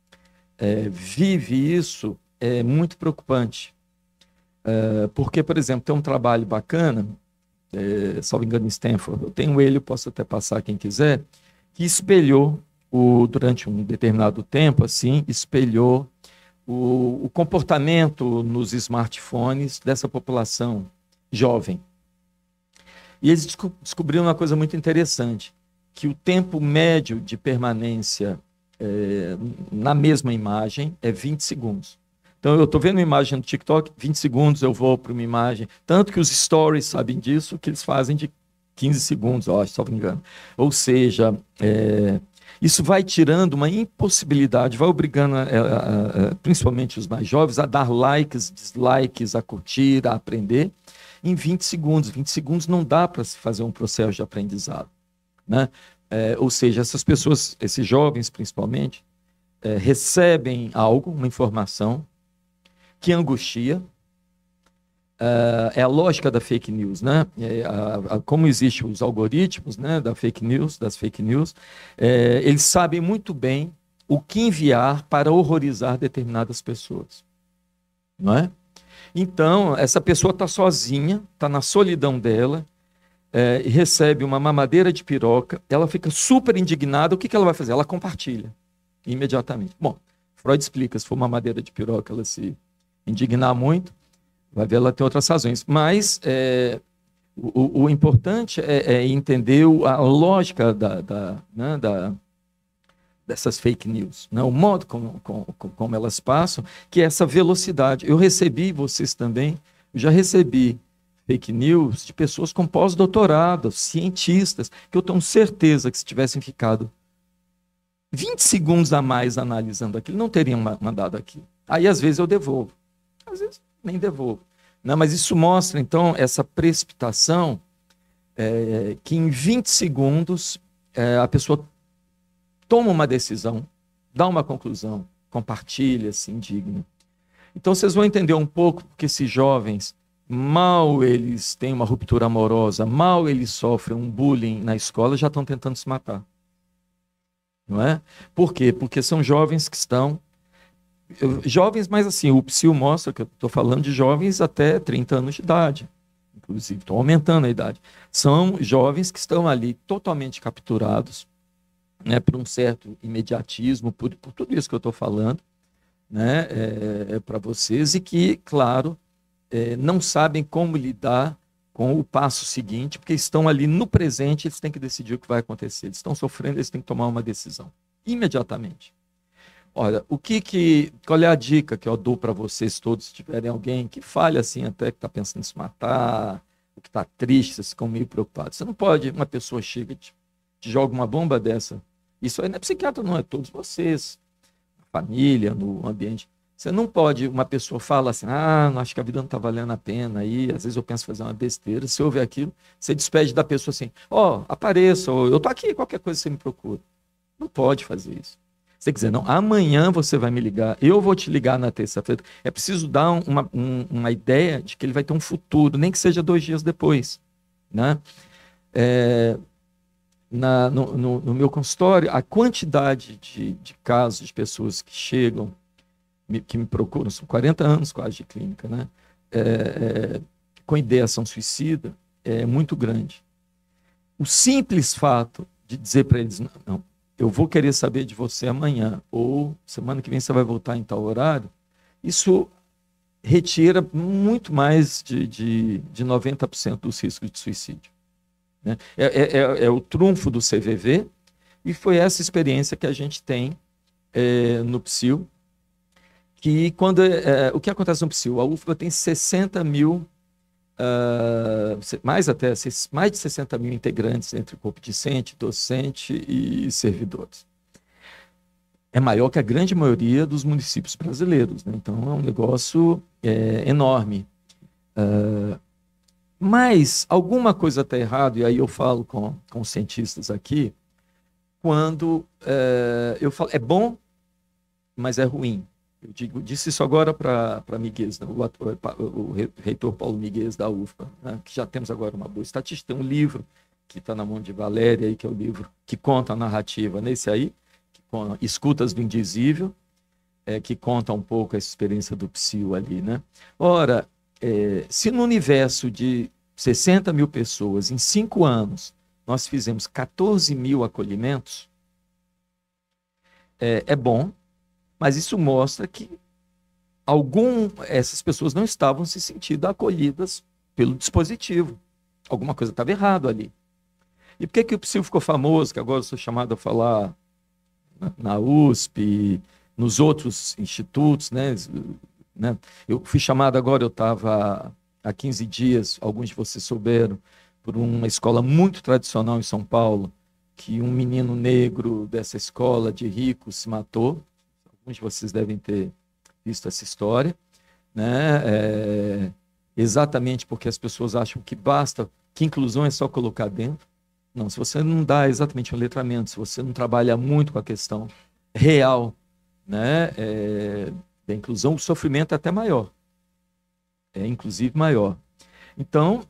vive isso é muito preocupante. Porque, por exemplo, tem um trabalho bacana, salvo engano, em Stanford, eu tenho ele, eu posso até passar quem quiser, que espelhou, durante um determinado tempo, assim, espelhou o comportamento nos smartphones dessa população jovem. E eles descobriram uma coisa muito interessante, que o tempo médio de permanência na mesma imagem é 20 segundos. Então, eu estou vendo uma imagem no TikTok, 20 segundos eu vou para uma imagem. Tanto que os stories sabem disso, que eles fazem de 15 segundos, eu acho, se não me engano. Ou seja, isso vai tirando uma impossibilidade, vai obrigando principalmente os mais jovens a dar likes, dislikes, a curtir, a aprender em 20 segundos. 20 segundos não dá para se fazer um processo de aprendizado, né? Ou seja, essas pessoas, esses jovens principalmente, recebem algo, uma informação, que angustia. É a lógica da fake news, né? Como existem os algoritmos, né, das fake news, eles sabem muito bem o que enviar para horrorizar determinadas pessoas, não é? Então, essa pessoa está sozinha, está na solidão dela, e recebe uma mamadeira de piroca, ela fica super indignada, o que ela vai fazer? Ela compartilha imediatamente. Bom, Freud explica, se for mamadeira de piroca, ela se indignar muito, vai ver, ela tem outras razões. Mas o importante é entender a lógica dessas fake news, né? O modo como elas passam, que é essa velocidade. Eu recebi, vocês também, eu já recebi fake news de pessoas com pós-doutorado, cientistas, que eu tenho certeza que se tivessem ficado 20 segundos a mais analisando aquilo, não teriam mandado aquilo. Aí, às vezes, eu devolvo. Às vezes, nem devolvo. Não, mas isso mostra, então, essa precipitação que em 20 segundos a pessoa toma uma decisão, dá uma conclusão, compartilha, se indigna. Então, vocês vão entender um pouco porque esses jovens, mal eles têm uma ruptura amorosa, mal eles sofrem um bullying na escola, já estão tentando se matar. Não é? Por quê? Porque são jovens que estão... Jovens, mas assim, o Psyu mostra que eu estou falando de jovens até 30 anos de idade. Inclusive, estão aumentando a idade. São jovens que estão ali totalmente capturados, né, por um certo imediatismo, por tudo isso que eu estou falando, né, para vocês, e que, claro, não sabem como lidar com o passo seguinte, porque estão ali no presente, eles têm que decidir o que vai acontecer. Eles estão sofrendo, eles têm que tomar uma decisão imediatamente. Olha, qual é a dica que eu dou para vocês todos, se tiverem alguém que fale assim, até que está pensando em se matar, ou que está triste, vocês ficam meio preocupados. Você não pode, uma pessoa chega te joga uma bomba dessa, isso aí não é psiquiatra, não, é todos vocês, família, no ambiente. Você não pode, uma pessoa fala assim, não acho que a vida não está valendo a pena, aí às vezes eu penso em fazer uma besteira, você ouve aquilo, você despede da pessoa assim, apareça, ou eu estou aqui, qualquer coisa você me procura. Não pode fazer isso. Você quiser, não, amanhã você vai me ligar, eu vou te ligar na terça-feira. É preciso dar uma ideia de que ele vai ter um futuro, nem que seja 2 dias depois, né? No meu consultório, a quantidade de casos de pessoas que chegam, que me procuram, são 40 anos quase de clínica, né? Com ideação suicida, é muito grande. O simples fato de dizer para eles, não, eu vou querer saber de você amanhã, ou semana que vem você vai voltar em tal horário, isso retira muito mais de 90% dos riscos de suicídio. Né? É o trunfo do CVV, e foi essa experiência que a gente tem no PSIL, que o que acontece no PSIL? A UFBA tem 60 mil, mais de 60 mil integrantes entre corpo discente, docente e servidores. É maior que a grande maioria dos municípios brasileiros, né? Então é um negócio enorme. Mas alguma coisa está errada, e aí eu falo com os cientistas aqui, quando eu falo, é bom, mas é ruim. Eu disse isso agora para Miguel, né? o reitor Paulo Miguel da UFBA, né? Que já temos agora uma boa estatística. Tem um livro que está na mão de Valéria, aí, que é o livro que conta a narrativa nesse aí, Escutas do Indizível, que conta um pouco a experiência do PSIL ali, né? Ora, se no universo de 60 mil pessoas, em 5 anos, nós fizemos 14 mil acolhimentos, é bom, mas isso mostra que essas pessoas não estavam se sentindo acolhidas pelo dispositivo. Alguma coisa estava errado ali. E por que o PSIL ficou famoso, que agora eu sou chamado a falar na USP, nos outros institutos, né? Eu fui chamado agora, eu estava há 15 dias, alguns de vocês souberam, por uma escola muito tradicional em São Paulo, que um menino negro dessa escola de ricos se matou. Alguns de vocês devem ter visto essa história, né? Exatamente porque as pessoas acham que basta, que inclusão é só colocar dentro. Não, se você não dá exatamente um letramento, se você não trabalha muito com a questão real, né, da inclusão, o sofrimento é até maior. É inclusive maior. Então,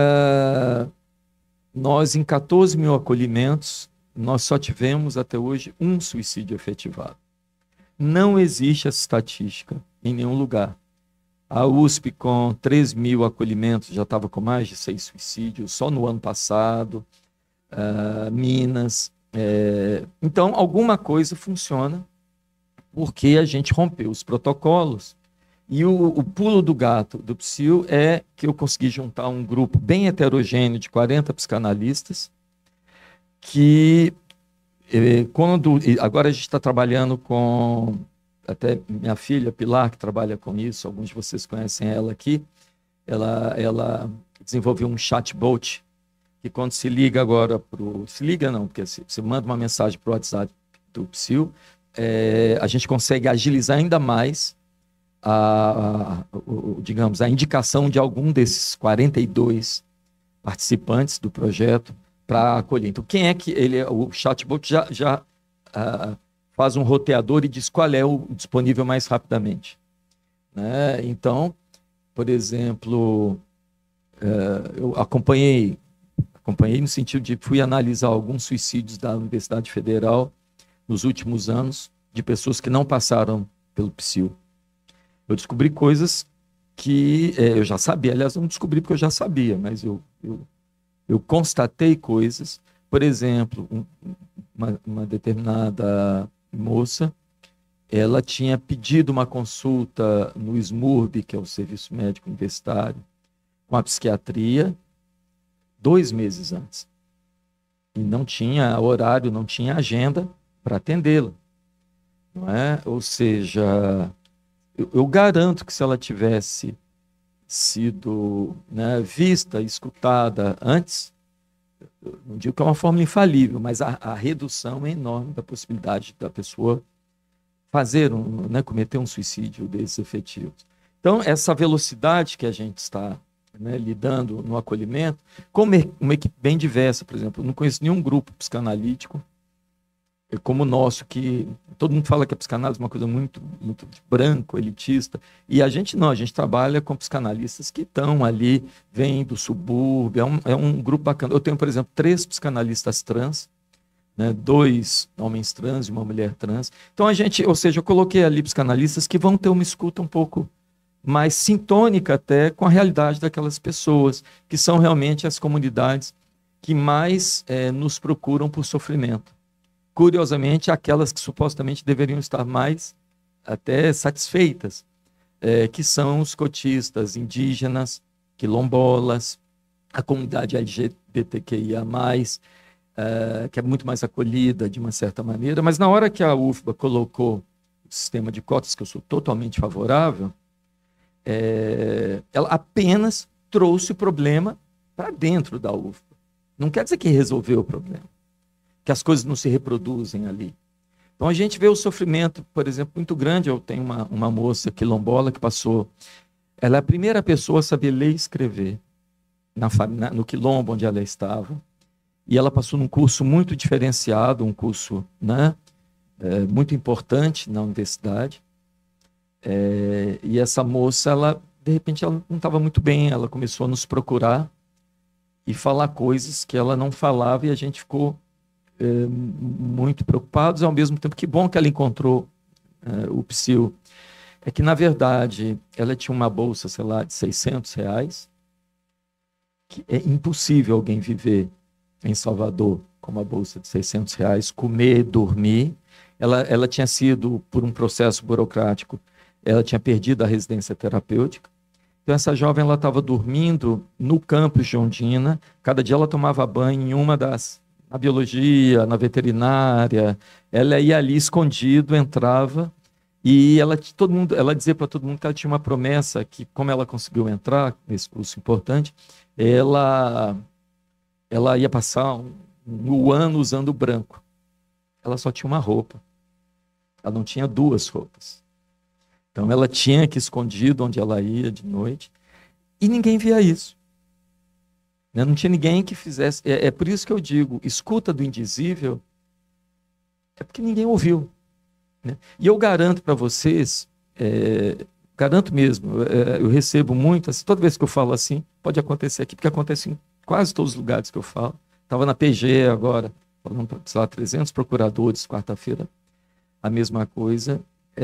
nós em 14 mil acolhimentos, nós só tivemos até hoje um suicídio efetivado. Não existe essa estatística em nenhum lugar. A USP, com 3 mil acolhimentos, já estava com mais de 6 suicídios, só no ano passado. Minas. Então, alguma coisa funciona, porque a gente rompeu os protocolos. E o pulo do gato do PSIL é que eu consegui juntar um grupo bem heterogêneo de 40 psicanalistas, que agora a gente está trabalhando com, até minha filha Pilar, que trabalha com isso, alguns de vocês conhecem ela aqui, ela desenvolveu um chatbot, que quando se liga agora se liga não, porque você manda uma mensagem para o WhatsApp do PSIL, a gente consegue agilizar ainda mais digamos, a indicação de algum desses 42 participantes do projeto para acolher. Então, quem é que o chatbot já faz um roteador e diz qual é o disponível mais rapidamente, né? Então, por exemplo, eu acompanhei no sentido de fui analisar alguns suicídios da Universidade Federal nos últimos anos, de pessoas que não passaram pelo PSIL. Eu descobri coisas que eu já sabia, aliás, não descobri porque eu já sabia, mas eu constatei coisas. Por exemplo, uma determinada moça, ela tinha pedido uma consulta no SMURB, que é o Serviço Médico Universitário, com a psiquiatria, 2 meses antes. E não tinha horário, não tinha agenda para atendê-la. Não é? Ou seja, eu garanto que se ela tivesse sido, né, vista, escutada antes, não digo que é uma fórmula infalível, mas a redução é enorme da possibilidade da pessoa fazer né, cometer um suicídio desses efetivos. Então, essa velocidade que a gente está, né, lidando no acolhimento, como uma equipe bem diversa, por exemplo, eu não conheço nenhum grupo psicanalítico como o nosso, que todo mundo fala que a psicanálise é uma coisa muito, muito branco, elitista, e a gente não, a gente trabalha com psicanalistas que estão ali, vêm do subúrbio, é um grupo bacana. Eu tenho, por exemplo, 3 psicanalistas trans, né, 2 homens trans e uma mulher trans. Então a gente, ou seja, eu coloquei ali psicanalistas que vão ter uma escuta um pouco mais sintônica até com a realidade daquelas pessoas, que são realmente as comunidades que mais nos procuram por sofrimento. Curiosamente, aquelas que supostamente deveriam estar mais até satisfeitas, que são os cotistas, indígenas, quilombolas, a comunidade LGBTQIA+, que é muito mais acolhida de uma certa maneira, mas na hora que a UFBA colocou o sistema de cotas, que eu sou totalmente favorável, ela apenas trouxe o problema para dentro da UFBA. Não quer dizer que resolveu o problema, que as coisas não se reproduzem ali. Então a gente vê o sofrimento, por exemplo, muito grande. Eu tenho uma moça quilombola que passou, ela é a primeira pessoa a saber ler e escrever no quilombo onde ela estava, e ela passou num curso muito diferenciado, um curso, né, muito importante na universidade, e essa moça, ela, de repente, ela não estava muito bem, ela começou a nos procurar e falar coisas que ela não falava, e a gente ficou muito preocupados. Ao mesmo tempo, que bom que ela encontrou o Psil. É que, na verdade, ela tinha uma bolsa, sei lá, de R$ 600, que é impossível alguém viver em Salvador com uma bolsa de R$ 600, comer, dormir. Ela tinha sido, por um processo burocrático, ela tinha perdido a residência terapêutica. Então, essa jovem, ela estava dormindo no campus de Ondina. Cada dia ela tomava banho em uma das... na biologia, na veterinária. Ela ia ali escondido, entrava, e ela dizia para todo mundo que ela tinha uma promessa, que como ela conseguiu entrar nesse curso importante, ela ia passar um ano usando branco. Ela só tinha uma roupa. Ela não tinha 2 roupas. Então ela tinha que ir escondido onde ela ia de noite, e ninguém via isso. Não tinha ninguém que fizesse. É por isso que eu digo, escuta do indizível, é porque ninguém ouviu. Né? E eu garanto para vocês, garanto mesmo, eu recebo muito, assim, toda vez que eu falo assim, pode acontecer aqui, porque acontece em quase todos os lugares que eu falo. Estava na PG agora, falando para, sei lá, 300 procuradores, quarta-feira, a mesma coisa.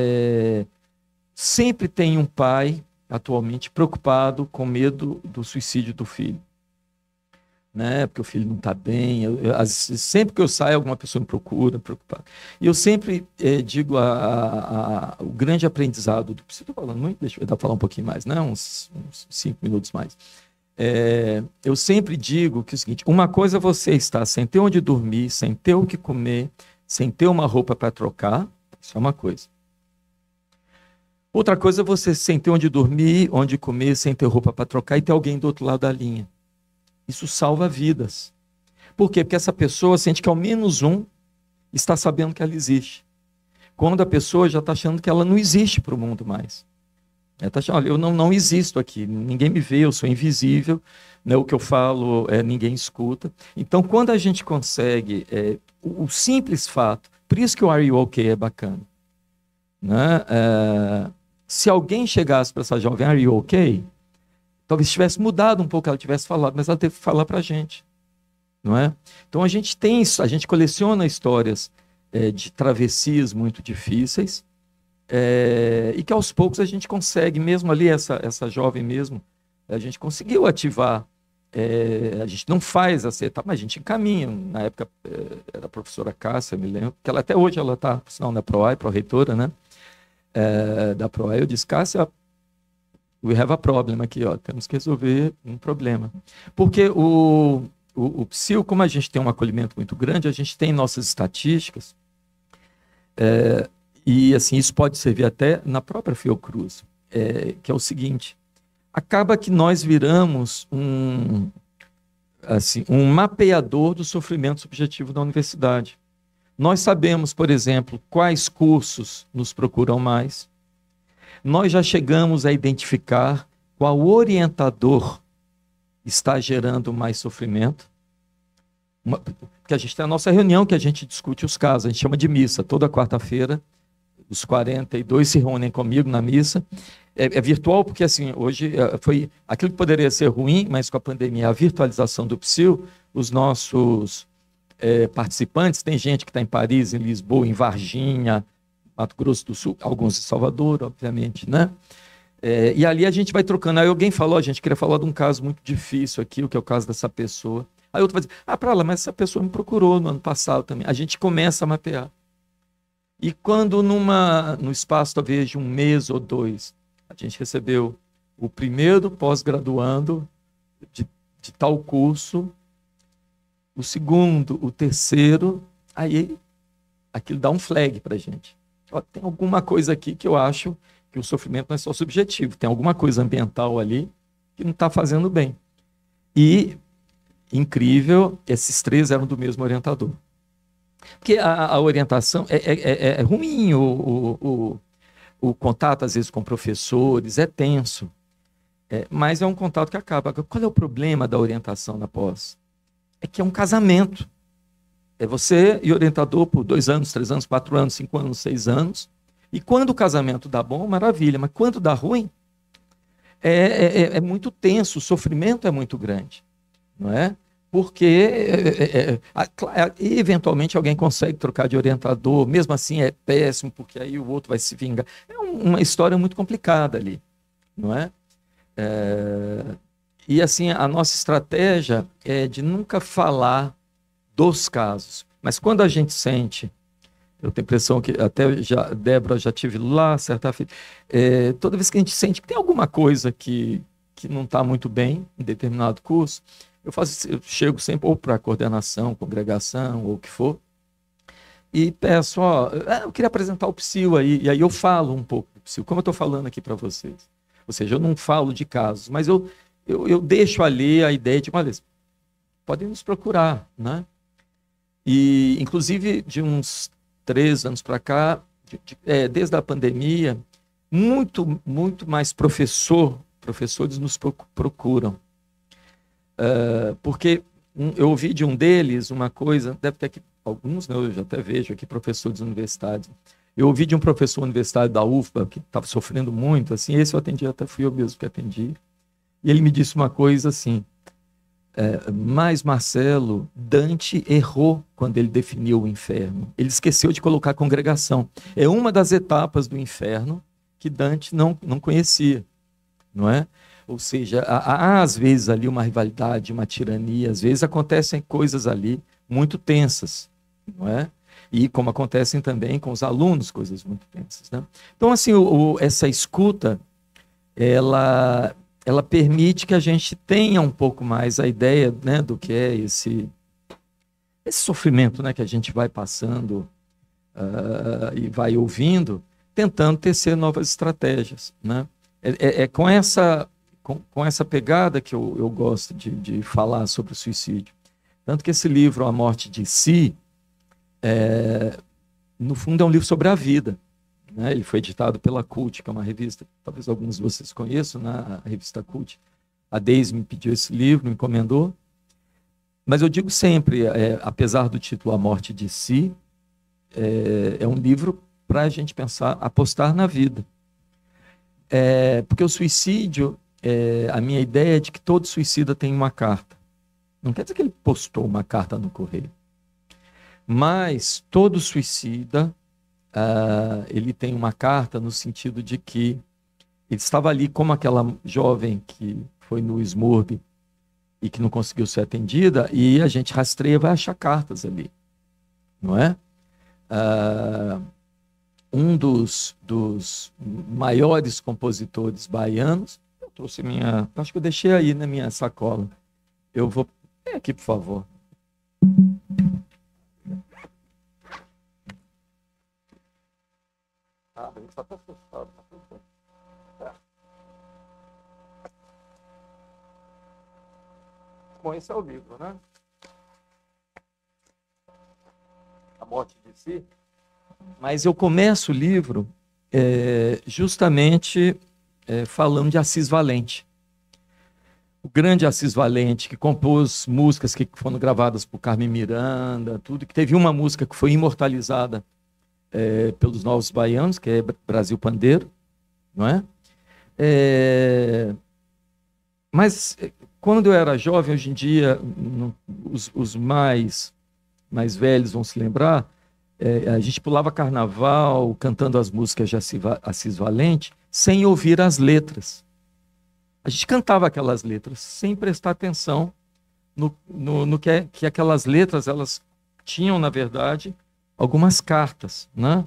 Sempre tem um pai, atualmente, preocupado com medo do suicídio do filho. Né? Porque o filho não está bem. Sempre que eu saio, alguma pessoa me procura, preocupada. E eu sempre digo o grande aprendizado do psico. Estou falando muito, deixa eu falar um pouquinho mais, né? uns 5 minutos mais. Eu sempre digo que é o seguinte: uma coisa é você estar sem ter onde dormir, sem ter o que comer, sem ter uma roupa para trocar, isso é uma coisa. Outra coisa é você sem ter onde dormir, onde comer, sem ter roupa para trocar e ter alguém do outro lado da linha. Isso salva vidas. Por quê? Porque essa pessoa sente que ao menos um está sabendo que ela existe. Quando a pessoa já está achando que ela não existe para o mundo mais. Ela está achando, olha, eu não existo aqui, ninguém me vê, eu sou invisível, né? O que eu falo ninguém escuta. Então, quando a gente consegue o simples fato, por isso que o Are You OK é bacana. Né? Se alguém chegasse para essa jovem, Are You OK? Talvez tivesse mudado um pouco, ela tivesse falado, mas ela teve que falar para a gente, não é? Então a gente tem isso, a gente coleciona histórias de travessias muito difíceis, e que aos poucos a gente consegue, mesmo ali, essa jovem mesmo, a gente conseguiu ativar, a gente não faz essa etapa, mas a gente encaminha. Na época era a professora Cássia, me lembro, que ela até hoje ela está, por sinal, na PROAI, pró-reitora, né? Da PROAI, eu disse, Cássia, we have a problem aqui, ó, temos que resolver um problema. Porque o PSIL, como a gente tem um acolhimento muito grande, a gente tem nossas estatísticas, e assim, isso pode servir até na própria Fiocruz, que é o seguinte: acaba que nós viramos assim, um mapeador do sofrimento subjetivo da universidade. Nós sabemos, por exemplo, quais cursos nos procuram mais. Nós já chegamos a identificar qual orientador está gerando mais sofrimento. Porque a gente tem a nossa reunião que a gente discute os casos, a gente chama de missa, toda quarta-feira, os 42 se reúnem comigo na missa. É virtual porque, assim, hoje foi aquilo que poderia ser ruim, mas com a pandemia, a virtualização do PSIL, os nossos participantes, tem gente que está em Paris, em Lisboa, em Varginha, Mato Grosso do Sul, alguns em Salvador, obviamente, né? E ali a gente vai trocando. Aí alguém falou, a gente queria falar de um caso muito difícil aqui, o que é o caso dessa pessoa. Aí outro vai dizer, para lá, mas essa pessoa me procurou no ano passado também. A gente começa a mapear. E quando no espaço talvez de um mês ou dois, a gente recebeu o primeiro pós-graduando de tal curso, o segundo, o terceiro, aí aquilo dá um flag para a gente. Ó, tem alguma coisa aqui que eu acho que o sofrimento não é só subjetivo, tem alguma coisa ambiental ali que não está fazendo bem. E, incrível, esses três eram do mesmo orientador. Porque a orientação é ruim, o contato, às vezes, com professores é tenso, mas é um contato que acaba. Qual é o problema da orientação na pós? É que é um casamento. É você e orientador por 2 anos, 3 anos, 4 anos, 5 anos, 6 anos. E quando o casamento dá bom, maravilha. Mas quando dá ruim, é muito tenso, o sofrimento é muito grande. Não é? Porque eventualmente alguém consegue trocar de orientador, mesmo assim é péssimo, porque aí o outro vai se vingar. É uma história muito complicada ali. Não é? E assim, a nossa estratégia é de nunca falar dos casos. Mas quando a gente sente, eu tenho a impressão que até Débora já tive lá, certa feita, toda vez que a gente sente que tem alguma coisa que não está muito bem em determinado curso, eu chego sempre ou para a coordenação, congregação, ou o que for, e peço, eu queria apresentar o PSIL aí, e aí eu falo um pouco do PSIL, como eu estou falando aqui para vocês. Ou seja, eu não falo de casos, mas eu deixo ali a ideia de, olha, podem nos procurar, né? E, inclusive, de uns 3 anos para cá, desde a pandemia, muito mais professores nos procuram. Porque eu ouvi de um deles uma coisa, deve ter aqui alguns, né, eu já até vejo aqui professores universitários. Eu ouvi de um professor universitário da UFBA que estava sofrendo muito, assim, esse eu atendi, até fui eu mesmo que atendi. E ele me disse uma coisa assim, mas Marcelo, Dante errou quando ele definiu o inferno. Ele esqueceu de colocar a congregação. É uma das etapas do inferno que Dante não conhecia, não é? Ou seja, há às vezes ali uma rivalidade, uma tirania, às vezes acontecem coisas ali muito tensas, não é? E como acontecem também com os alunos, coisas muito tensas, né? Então, assim, essa escuta, ela permite que a gente tenha um pouco mais a ideia, né, do que é esse sofrimento, né, que a gente vai passando e vai ouvindo, tentando tecer novas estratégias, né? Com essa pegada que eu gosto de falar sobre o suicídio. Tanto que esse livro, A Morte de Si, no fundo é um livro sobre a vida. Né? Ele foi editado pela Cult, que é uma revista, talvez alguns de vocês conheçam, né? A revista Cult. A Deise me pediu esse livro, me encomendou. Mas eu digo sempre, apesar do título A Morte de Si, é um livro para a gente pensar, apostar na vida. Porque o suicídio, a minha ideia é de que todo suicida tem uma carta. Não quer dizer que ele postou uma carta no correio. Mas todo suicida, ele tem uma carta no sentido de que ele estava ali como aquela jovem que foi no SMURB e que não conseguiu ser atendida, e a gente rastreia e vai achar cartas ali, não é? Um dos maiores compositores baianos, eu trouxe acho que eu deixei aí na minha sacola. Eu vou, aqui por favor. Só tá fechado, tá fechado. Bom, esse é o livro, né? A Morte de Si. Mas eu começo o livro justamente falando de Assis Valente. O grande Assis Valente, que compôs músicas que foram gravadas por Carmen Miranda, tudo, que teve uma música que foi imortalizada pelos Novos Baianos, que é Brasil Pandeiro, não é? Mas quando eu era jovem, hoje em dia, os mais velhos vão se lembrar, a gente pulava carnaval cantando as músicas de Assis Valente sem ouvir as letras. A gente cantava aquelas letras sem prestar atenção no que aquelas letras elas tinham, na verdade, algumas cartas, né?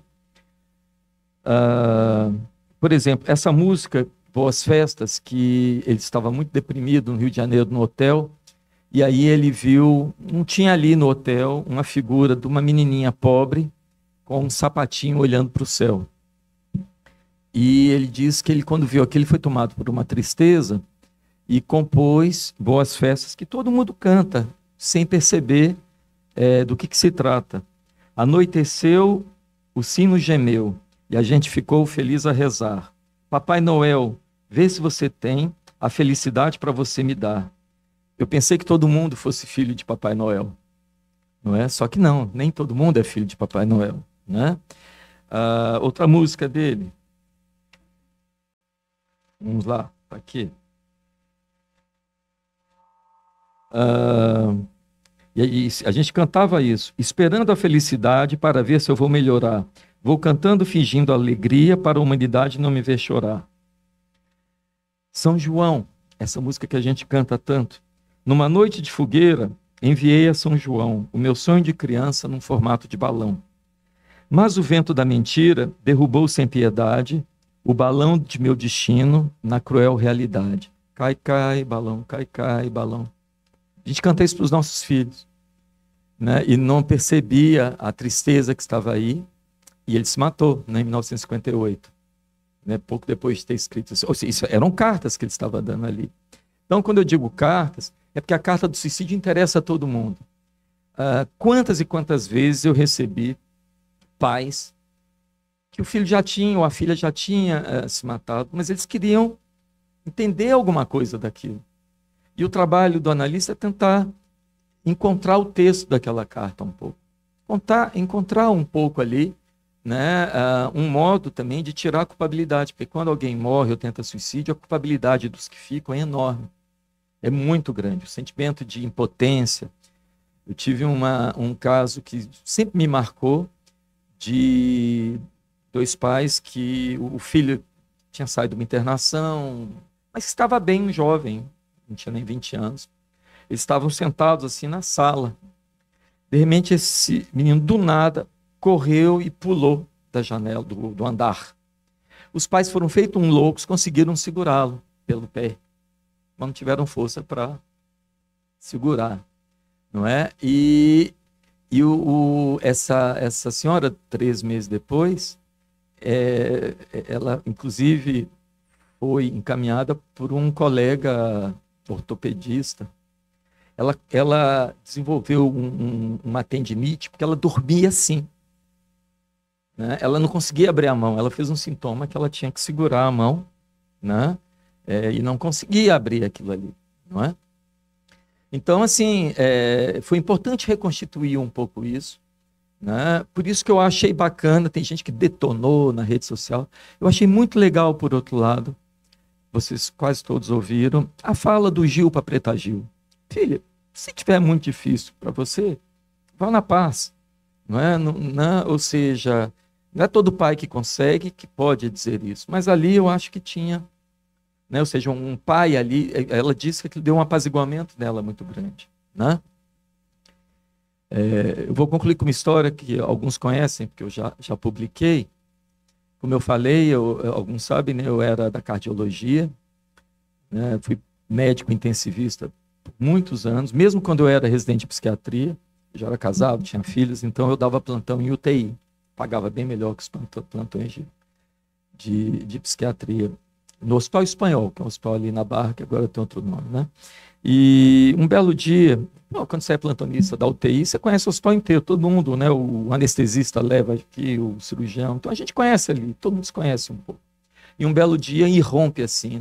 Por exemplo, essa música Boas Festas, que ele estava muito deprimido no Rio de Janeiro, no hotel, e aí ele viu, não tinha ali no hotel, uma figura de uma menininha pobre com um sapatinho olhando para o céu. E ele diz que ele, quando viu aquilo, foi tomado por uma tristeza e compôs Boas Festas, que todo mundo canta, sem perceber do que se trata. Anoiteceu, o sino gemeu, e a gente ficou feliz a rezar. Papai Noel, vê se você tem a felicidade para você me dar. Eu pensei que todo mundo fosse filho de Papai Noel, não é? Só que não, nem todo mundo é filho de Papai Noel, né? Outra música dele. Vamos lá, tá aqui. E a gente cantava isso, esperando a felicidade para ver se eu vou melhorar. Vou cantando, fingindo alegria para a humanidade não me ver chorar. São João, essa música que a gente canta tanto. Numa noite de fogueira, enviei a São João o meu sonho de criança num formato de balão. Mas o vento da mentira derrubou sem piedade o balão de meu destino na cruel realidade. Cai, cai, balão, cai, cai, balão. A gente canta isso para os nossos filhos, né? E não percebia a tristeza que estava aí, e ele se matou, né, em 1958, né, pouco depois de ter escrito isso. Ou seja, isso eram cartas que ele estava dando ali. Então, quando eu digo cartas, é porque a carta do suicídio interessa a todo mundo. Quantas e quantas vezes eu recebi pais que o filho já tinha, ou a filha já tinha se matado, mas eles queriam entender alguma coisa daquilo. E o trabalho do analista é tentar encontrar o texto daquela carta um pouco. Encontrar um pouco ali, né, um modo também de tirar a culpabilidade, porque quando alguém morre ou tenta suicídio, a culpabilidade dos que ficam é enorme. É muito grande, o sentimento de impotência. Eu tive um caso que sempre me marcou, de dois pais que o filho tinha saído de uma internação, mas estava bem jovem, não tinha nem 20 anos. Eles estavam sentados assim na sala. De repente, esse menino, do nada, correu e pulou da janela do andar. Os pais foram feitos loucos, conseguiram segurá-lo pelo pé, mas não tiveram força para segurar, não é? E essa senhora, 3 meses depois, ela, inclusive, foi encaminhada por um colega ortopedista. Ela desenvolveu uma tendinite porque ela dormia assim, né? Ela não conseguia abrir a mão. Ela fez um sintoma que ela tinha que segurar a mão, né? E não conseguia abrir aquilo ali, não é? Então, assim, foi importante reconstituir um pouco isso, né? Por isso que eu achei bacana, tem gente que detonou na rede social. Eu achei muito legal, por outro lado, vocês quase todos ouviram, a fala do Gil para Preta Gil. Filha, se tiver muito difícil para você, vá na paz, não é? Ou seja, não é todo pai que consegue, que pode dizer isso, mas ali eu acho que tinha, né? Ou seja, um pai ali, ela disse que aquilo deu um apaziguamento nela muito grande, né? Eu vou concluir com uma história que alguns conhecem, porque eu já publiquei. Como eu falei, alguns sabem, né? Eu era da cardiologia, né? Fui médico intensivista por muitos anos, mesmo quando eu era residente de psiquiatria, eu já era casado, tinha filhos, então eu dava plantão em UTI, pagava bem melhor que os plantões de psiquiatria, no Hospital Espanhol, que é um hospital ali na Barra, que agora tem outro nome, né? E um belo dia, quando você é plantonista da UTI, você conhece o hospital inteiro, todo mundo, né? O anestesista leva aqui, o cirurgião. Então a gente conhece ali, todo mundo se conhece um pouco. E um belo dia irrompe assim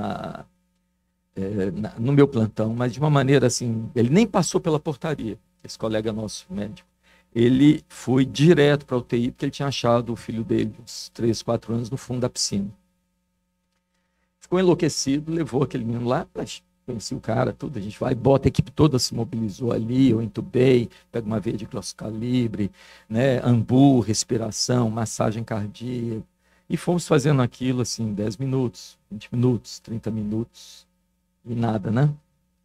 no meu plantão, mas de uma maneira assim, ele nem passou pela portaria, esse colega nosso médico. Ele foi direto para a UTI, porque ele tinha achado o filho dele, uns 3, 4 anos, no fundo da piscina. Ficou enlouquecido, levou aquele menino lá, conheci o cara, tudo, a gente vai, bota, a equipe toda se mobilizou ali, eu entubei, pego uma veia de grosso calibre, né, ambu, respiração, massagem cardíaca, e fomos fazendo aquilo assim, 10 minutos, 20 minutos, 30 minutos, e nada, né?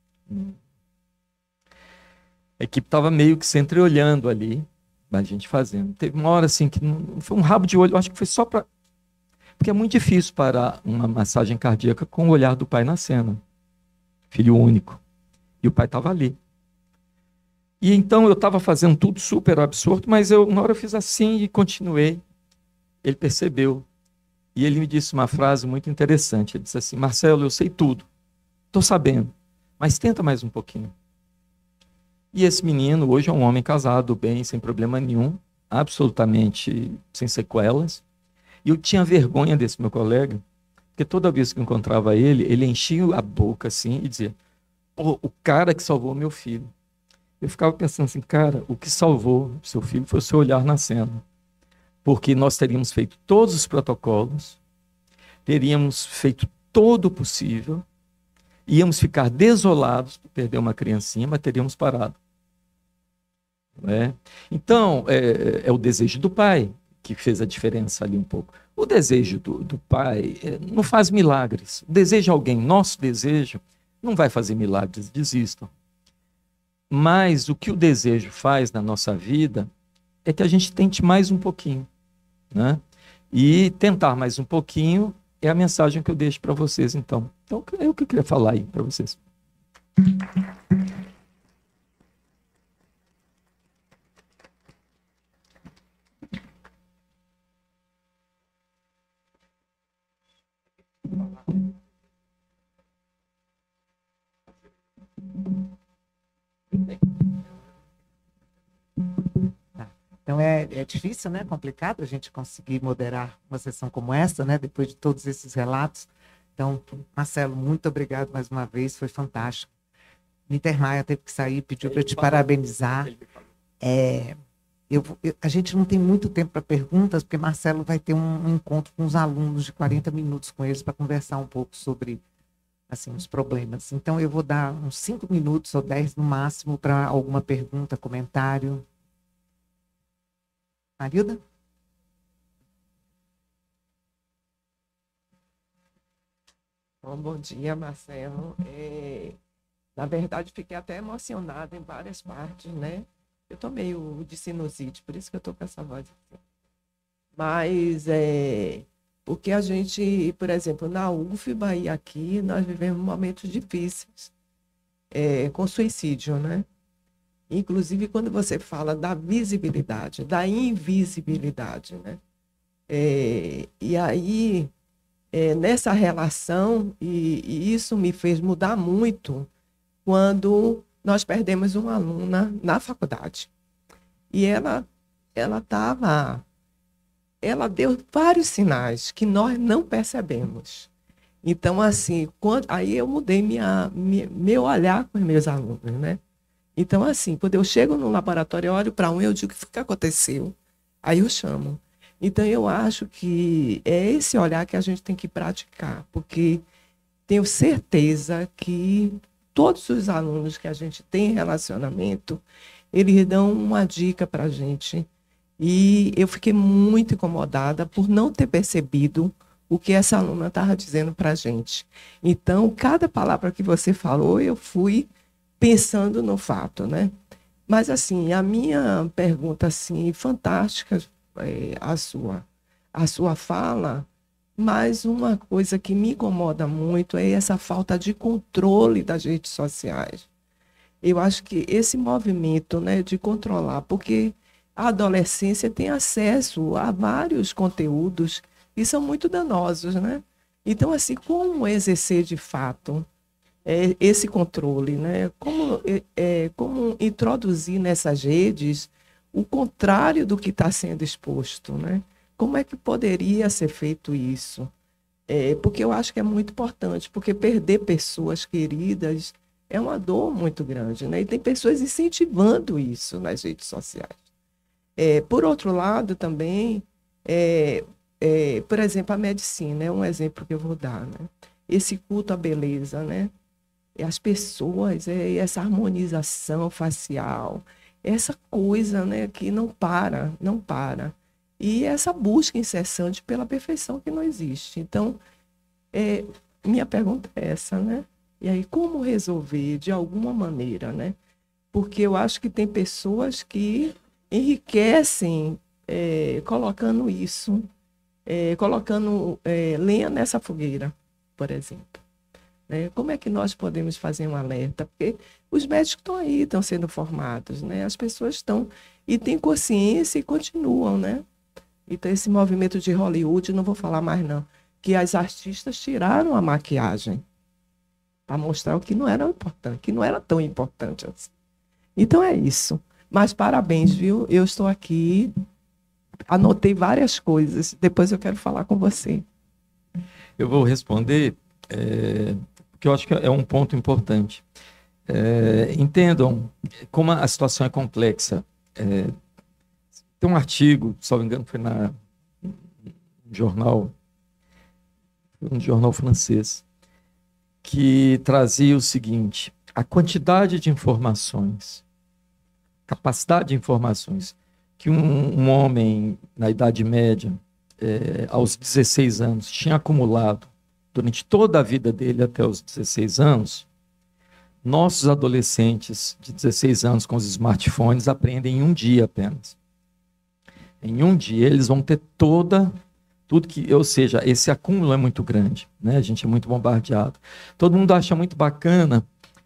A equipe estava meio que se entreolhando ali, a gente fazendo. Teve uma hora assim que não foi um rabo de olho, eu acho que foi só para... Porque é muito difícil parar uma massagem cardíaca com o olhar do pai na cena. Filho único. E o pai estava ali. E então eu estava fazendo tudo super absurdo, mas uma hora eu fiz assim e continuei. Ele percebeu. E ele me disse uma frase muito interessante. Ele disse assim: Marcelo, eu sei tudo. Estou sabendo. Mas tenta mais um pouquinho. E esse menino hoje é um homem casado, bem, sem problema nenhum, absolutamente sem sequelas. E eu tinha vergonha desse meu colega, porque toda vez que eu encontrava ele, ele enchia a boca assim e dizia: pô, o cara que salvou meu filho. Eu ficava pensando assim, cara, o que salvou seu filho foi o seu olhar na cena. Porque nós teríamos feito todos os protocolos, teríamos feito todo o possível, íamos ficar desolados por perder uma criancinha, mas teríamos parado. Então, é o desejo do pai que fez a diferença ali um pouco. O desejo do pai não faz milagres. O desejo de alguém, nosso desejo, não vai fazer milagres, desistam. Mas o que o desejo faz na nossa vida é que a gente tente mais um pouquinho, né? E tentar mais um pouquinho é a mensagem que eu deixo para vocês, então. Então, é o que eu queria falar aí para vocês. Então é difícil, né? Complicado a gente conseguir moderar uma sessão como essa, né? Depois de todos esses relatos. Então, Marcelo, muito obrigado mais uma vez, foi fantástico. Mintermaia teve que sair, pediu para eu te parabenizar. A gente não tem muito tempo para perguntas, porque Marcelo vai ter um encontro com os alunos de 40 minutos com eles para conversar um pouco sobre assim, os problemas. Então, eu vou dar uns 5 minutos ou 10 no máximo para alguma pergunta, comentário. Marilda? Bom dia, Marcelo. Na verdade, fiquei até emocionada em várias partes, né? Eu tô meio de sinusite, por isso que eu tô com essa voz assim. Mas porque a gente, por exemplo, na UFBA e aqui, nós vivemos momentos difíceis com suicídio, né? Inclusive, quando você fala da visibilidade, da invisibilidade, né? E aí, nessa relação, e isso me fez mudar muito quando nós perdemos uma aluna na faculdade. E ela deu vários sinais que nós não percebemos. Então, assim, aí eu mudei meu olhar com os meus alunos, né? Então, assim, quando eu chego no laboratório, eu olho para um e eu digo: o que aconteceu? Aí eu chamo. Então, eu acho que é esse olhar que a gente tem que praticar, porque tenho certeza que todos os alunos que a gente tem relacionamento, eles dão uma dica para a gente. E eu fiquei muito incomodada por não ter percebido o que essa aluna estava dizendo para a gente. Então, cada palavra que você falou, eu fui pensando no fato, né? Mas, assim, a minha pergunta, assim, fantástica, a sua fala, mas uma coisa que me incomoda muito é essa falta de controle das redes sociais. Eu acho que esse movimento, né, de controlar, porque a adolescência tem acesso a vários conteúdos que são muito danosos, né? Então, assim, como exercer de fato esse controle, né? Como introduzir nessas redes o contrário do que está sendo exposto, né? Como é que poderia ser feito isso? Porque eu acho que é muito importante, porque perder pessoas queridas é uma dor muito grande, né? E tem pessoas incentivando isso nas redes sociais. Por outro lado, também, por exemplo, a medicina é um exemplo que eu vou dar, né? Esse culto à beleza, né? As pessoas, essa harmonização facial, essa coisa, né, que não para, não para. E essa busca incessante pela perfeição que não existe. Então, minha pergunta é essa, né? E aí, como resolver de alguma maneira, né? Porque eu acho que tem pessoas que enriquecem colocando isso, colocando lenha nessa fogueira, por exemplo. Né? Como é que nós podemos fazer um alerta? Porque os médicos estão aí, estão sendo formados, né? As pessoas estão e têm consciência e continuam, né? Então, esse movimento de Hollywood, não vou falar mais não, que as artistas tiraram a maquiagem para mostrar o que não era importante, que não era tão importante assim. Então, é isso. Mas parabéns, viu? Eu estou aqui, anotei várias coisas, depois eu quero falar com você. Eu vou responder, porque eu acho que é um ponto importante. Entendam como a situação é complexa. Tem um artigo, se não me engano, foi um jornal francês, que trazia o seguinte: a quantidade de informações, capacidade de informações que um homem na Idade Média, aos 16 anos, tinha acumulado durante toda a vida dele até os 16 anos, nossos adolescentes de 16 anos com os smartphones aprendem em um dia apenas. Em um dia eles vão ter tudo que, ou seja, esse acúmulo é muito grande, né? A gente é muito bombardeado. Todo mundo acha muito bacana,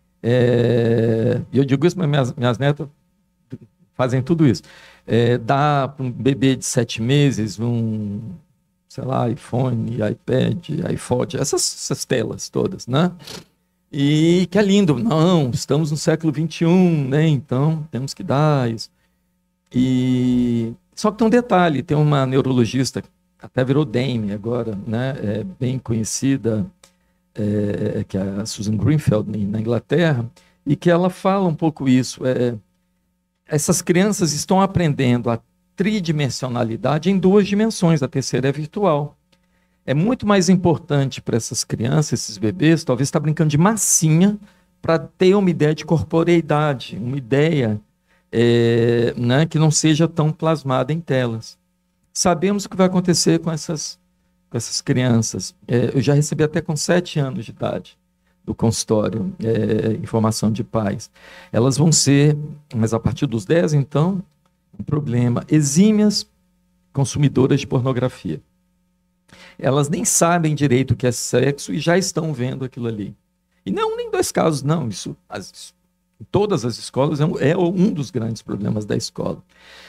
e eu digo isso, mas minhas netas fazem tudo isso. Dá para um bebê de 7 meses sei lá, iPhone, iPad, iPod, essas telas todas, né? E que é lindo. Não, estamos no século XXI, né? Então temos que dar isso. Só que tem um detalhe, tem uma neurologista, até virou Dame agora, né? Bem conhecida, que é a Susan Greenfield, na Inglaterra, e que ela fala um pouco isso. Essas crianças estão aprendendo a tridimensionalidade em 2 dimensões, a terceira é virtual. É muito mais importante para essas crianças, esses bebês, talvez estar brincando de massinha para ter uma ideia de corporeidade, uma ideia né, que não seja tão plasmada em telas. Sabemos o que vai acontecer com essas crianças. Eu já recebi até com 7 anos de idade do consultório, informação de pais. Elas vão ser, mas a partir dos 10, então, um problema, exímias consumidoras de pornografia. Elas nem sabem direito o que é sexo e já estão vendo aquilo ali. E não nem 2 casos, não. Isso em todas as escolas é um dos grandes problemas da escola.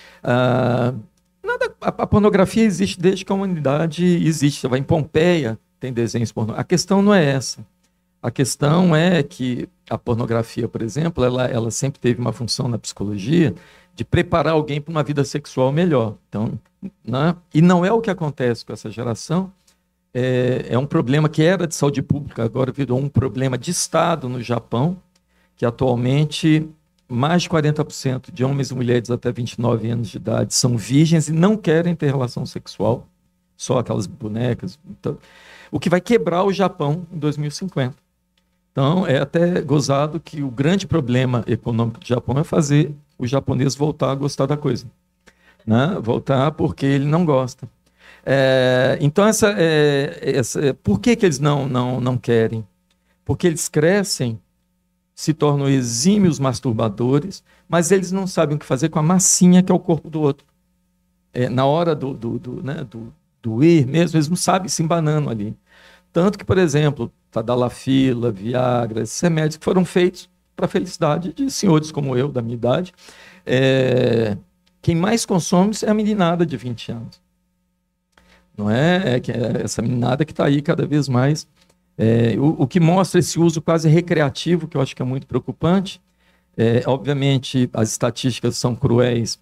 A pornografia existe desde que a humanidade existe. Você vai em Pompeia, tem desenhos pornográficos. A questão não é essa. A questão é que a pornografia, por exemplo, ela sempre teve uma função na psicologia de preparar alguém para uma vida sexual melhor. Então, né? E não é o que acontece com essa geração. É um problema que era de saúde pública, agora virou um problema de Estado no Japão, que atualmente mais de 40% de homens e mulheres até 29 anos de idade são virgens e não querem ter relação sexual, só aquelas bonecas. Então, o que vai quebrar o Japão em 2050. Então, é até gozado que o grande problema econômico do Japão é fazer o japonês voltar a gostar da coisa. Né? Voltar porque ele não gosta. Então, por que eles não querem? Porque eles crescem, se tornam exímios masturbadores, mas eles não sabem o que fazer com a massinha que é o corpo do outro. Na hora do ir mesmo, eles não sabem se embanando ali. Tanto que, por exemplo, Tadalafila, Viagra, esses remédios que foram feitos para a felicidade de senhores como eu, da minha idade, quem mais consome é a meninada de 20 anos. Não é? Essa meninada que está aí cada vez mais O que mostra esse uso quase recreativo, que eu acho que é muito preocupante. Obviamente, as estatísticas são cruéis.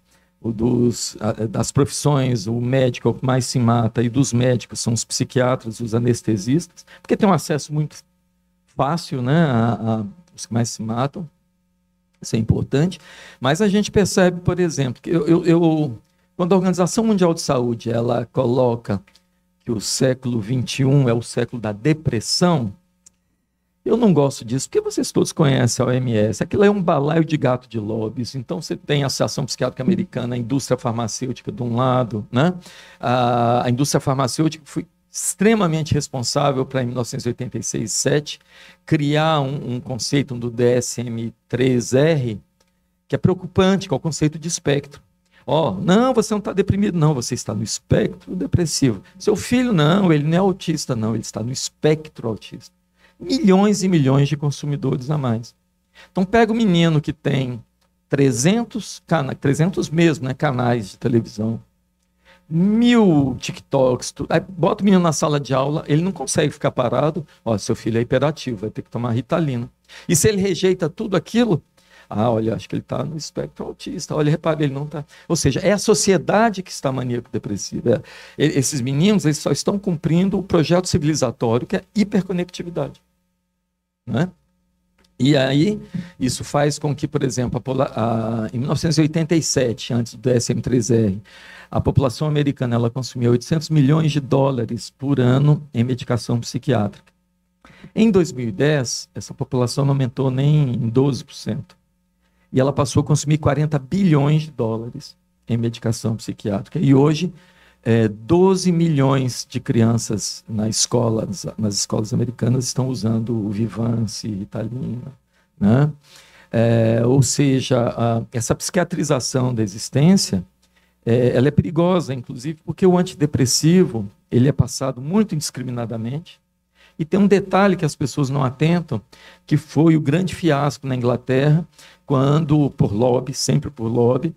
Das profissões, o médico é o que mais se mata, e dos médicos são os psiquiatras, os anestesistas, porque tem um acesso muito fácil, né, os que mais se matam. Isso é importante. Mas a gente percebe, por exemplo, que quando a Organização Mundial de Saúde ela coloca que o século XXI é o século da depressão, eu não gosto disso, porque vocês todos conhecem a OMS. Aquilo é um balaio de gato de lobbies. Então, você tem a Associação Psiquiátrica Americana, a indústria farmacêutica de um lado, né? A indústria farmacêutica foi extremamente responsável para, em 1986-7, criar um conceito do DSM-3R, que é preocupante, que é o conceito de espectro. Não, você não está deprimido, não, você está no espectro depressivo. Seu filho, não, ele não é autista, não, ele está no espectro autista. Milhões e milhões de consumidores a mais. Então, pega o menino que tem 300 mesmo, né, canais de televisão, 1000 TikToks, aí bota o menino na sala de aula, ele não consegue ficar parado. Seu filho é hiperativo, vai ter que tomar Ritalina. E se ele rejeita tudo aquilo, olha, acho que ele está no espectro autista, olha, repare, ele não está. Ou seja, é a sociedade que está maníaco-depressiva. Esses meninos, eles só estão cumprindo o projeto civilizatório, que é hiperconectividade. Né? E aí, isso faz com que, por exemplo, em 1987, antes do DSM-3R, a população americana ela consumia 800 milhões de dólares por ano em medicação psiquiátrica. Em 2010, essa população não aumentou nem em 12%. E ela passou a consumir 40 bilhões de dólares em medicação psiquiátrica. E hoje, 12 milhões de crianças nas escolas americanas estão usando o Vyvanse, Ritalina. Né? Ou seja, essa psiquiatrização da existência, ela é perigosa, inclusive, porque o antidepressivo ele é passado muito indiscriminadamente. E tem um detalhe que as pessoas não atentam, que foi o grande fiasco na Inglaterra, quando, por lobby, sempre por lobby,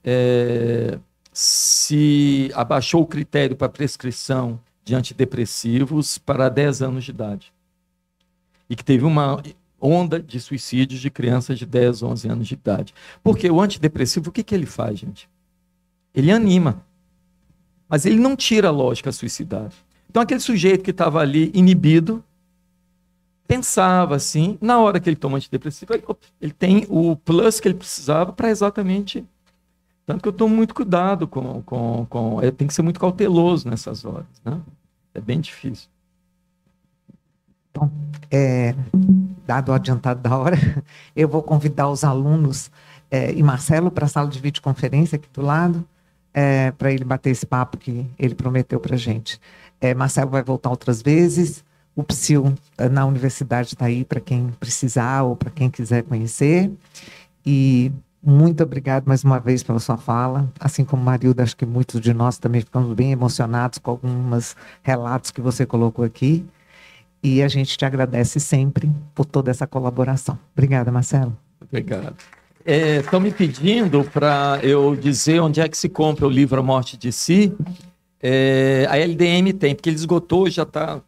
se abaixou o critério para prescrição de antidepressivos para 10 anos de idade. E que teve uma onda de suicídios de crianças de 10, 11 anos de idade. Porque o antidepressivo, o que ele faz, gente? Ele anima, mas ele não tira a lógica suicidária. Então, aquele sujeito que estava ali inibido, pensava assim, na hora que ele toma antidepressivo, ele tem o plus que ele precisava para exatamente... Tanto que eu tomo muito cuidado tem que ser muito cauteloso nessas horas, né? É bem difícil. Bom, dado o adiantado da hora, eu vou convidar os alunos e Marcelo para a sala de videoconferência aqui do lado, para ele bater esse papo que ele prometeu para a gente. Marcelo vai voltar outras vezes, o Psyu na universidade está aí para quem precisar ou para quem quiser conhecer. E muito obrigado mais uma vez pela sua fala. Assim como Marilda, acho que muitos de nós também ficamos bem emocionados com alguns relatos que você colocou aqui. E a gente te agradece sempre por toda essa colaboração. Obrigada, Marcelo. Obrigado. Estão me pedindo para eu dizer onde é que se compra o livro A Morte de Si. A LDM tem, porque ele esgotou, já está...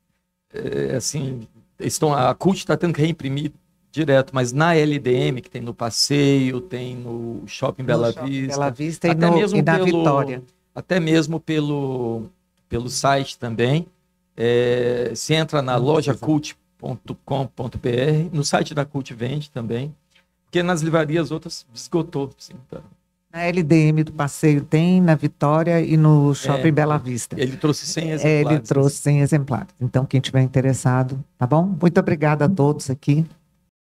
a CUT está tendo que reimprimir direto, mas na LDM, que tem no Passeio, tem no Shopping Bela Vista, até mesmo e na Vitória. Até mesmo pelo site também. Se entra na lojacult.com.br, no site da CUT vende também, porque nas livrarias outras esgotou. Assim, tá. Na LDM do Passeio tem, na Vitória e no Shopping Bela Vista. Ele trouxe 100 exemplares. Ele trouxe 100 exemplares. Então, quem tiver interessado, tá bom? Muito obrigada a todos aqui.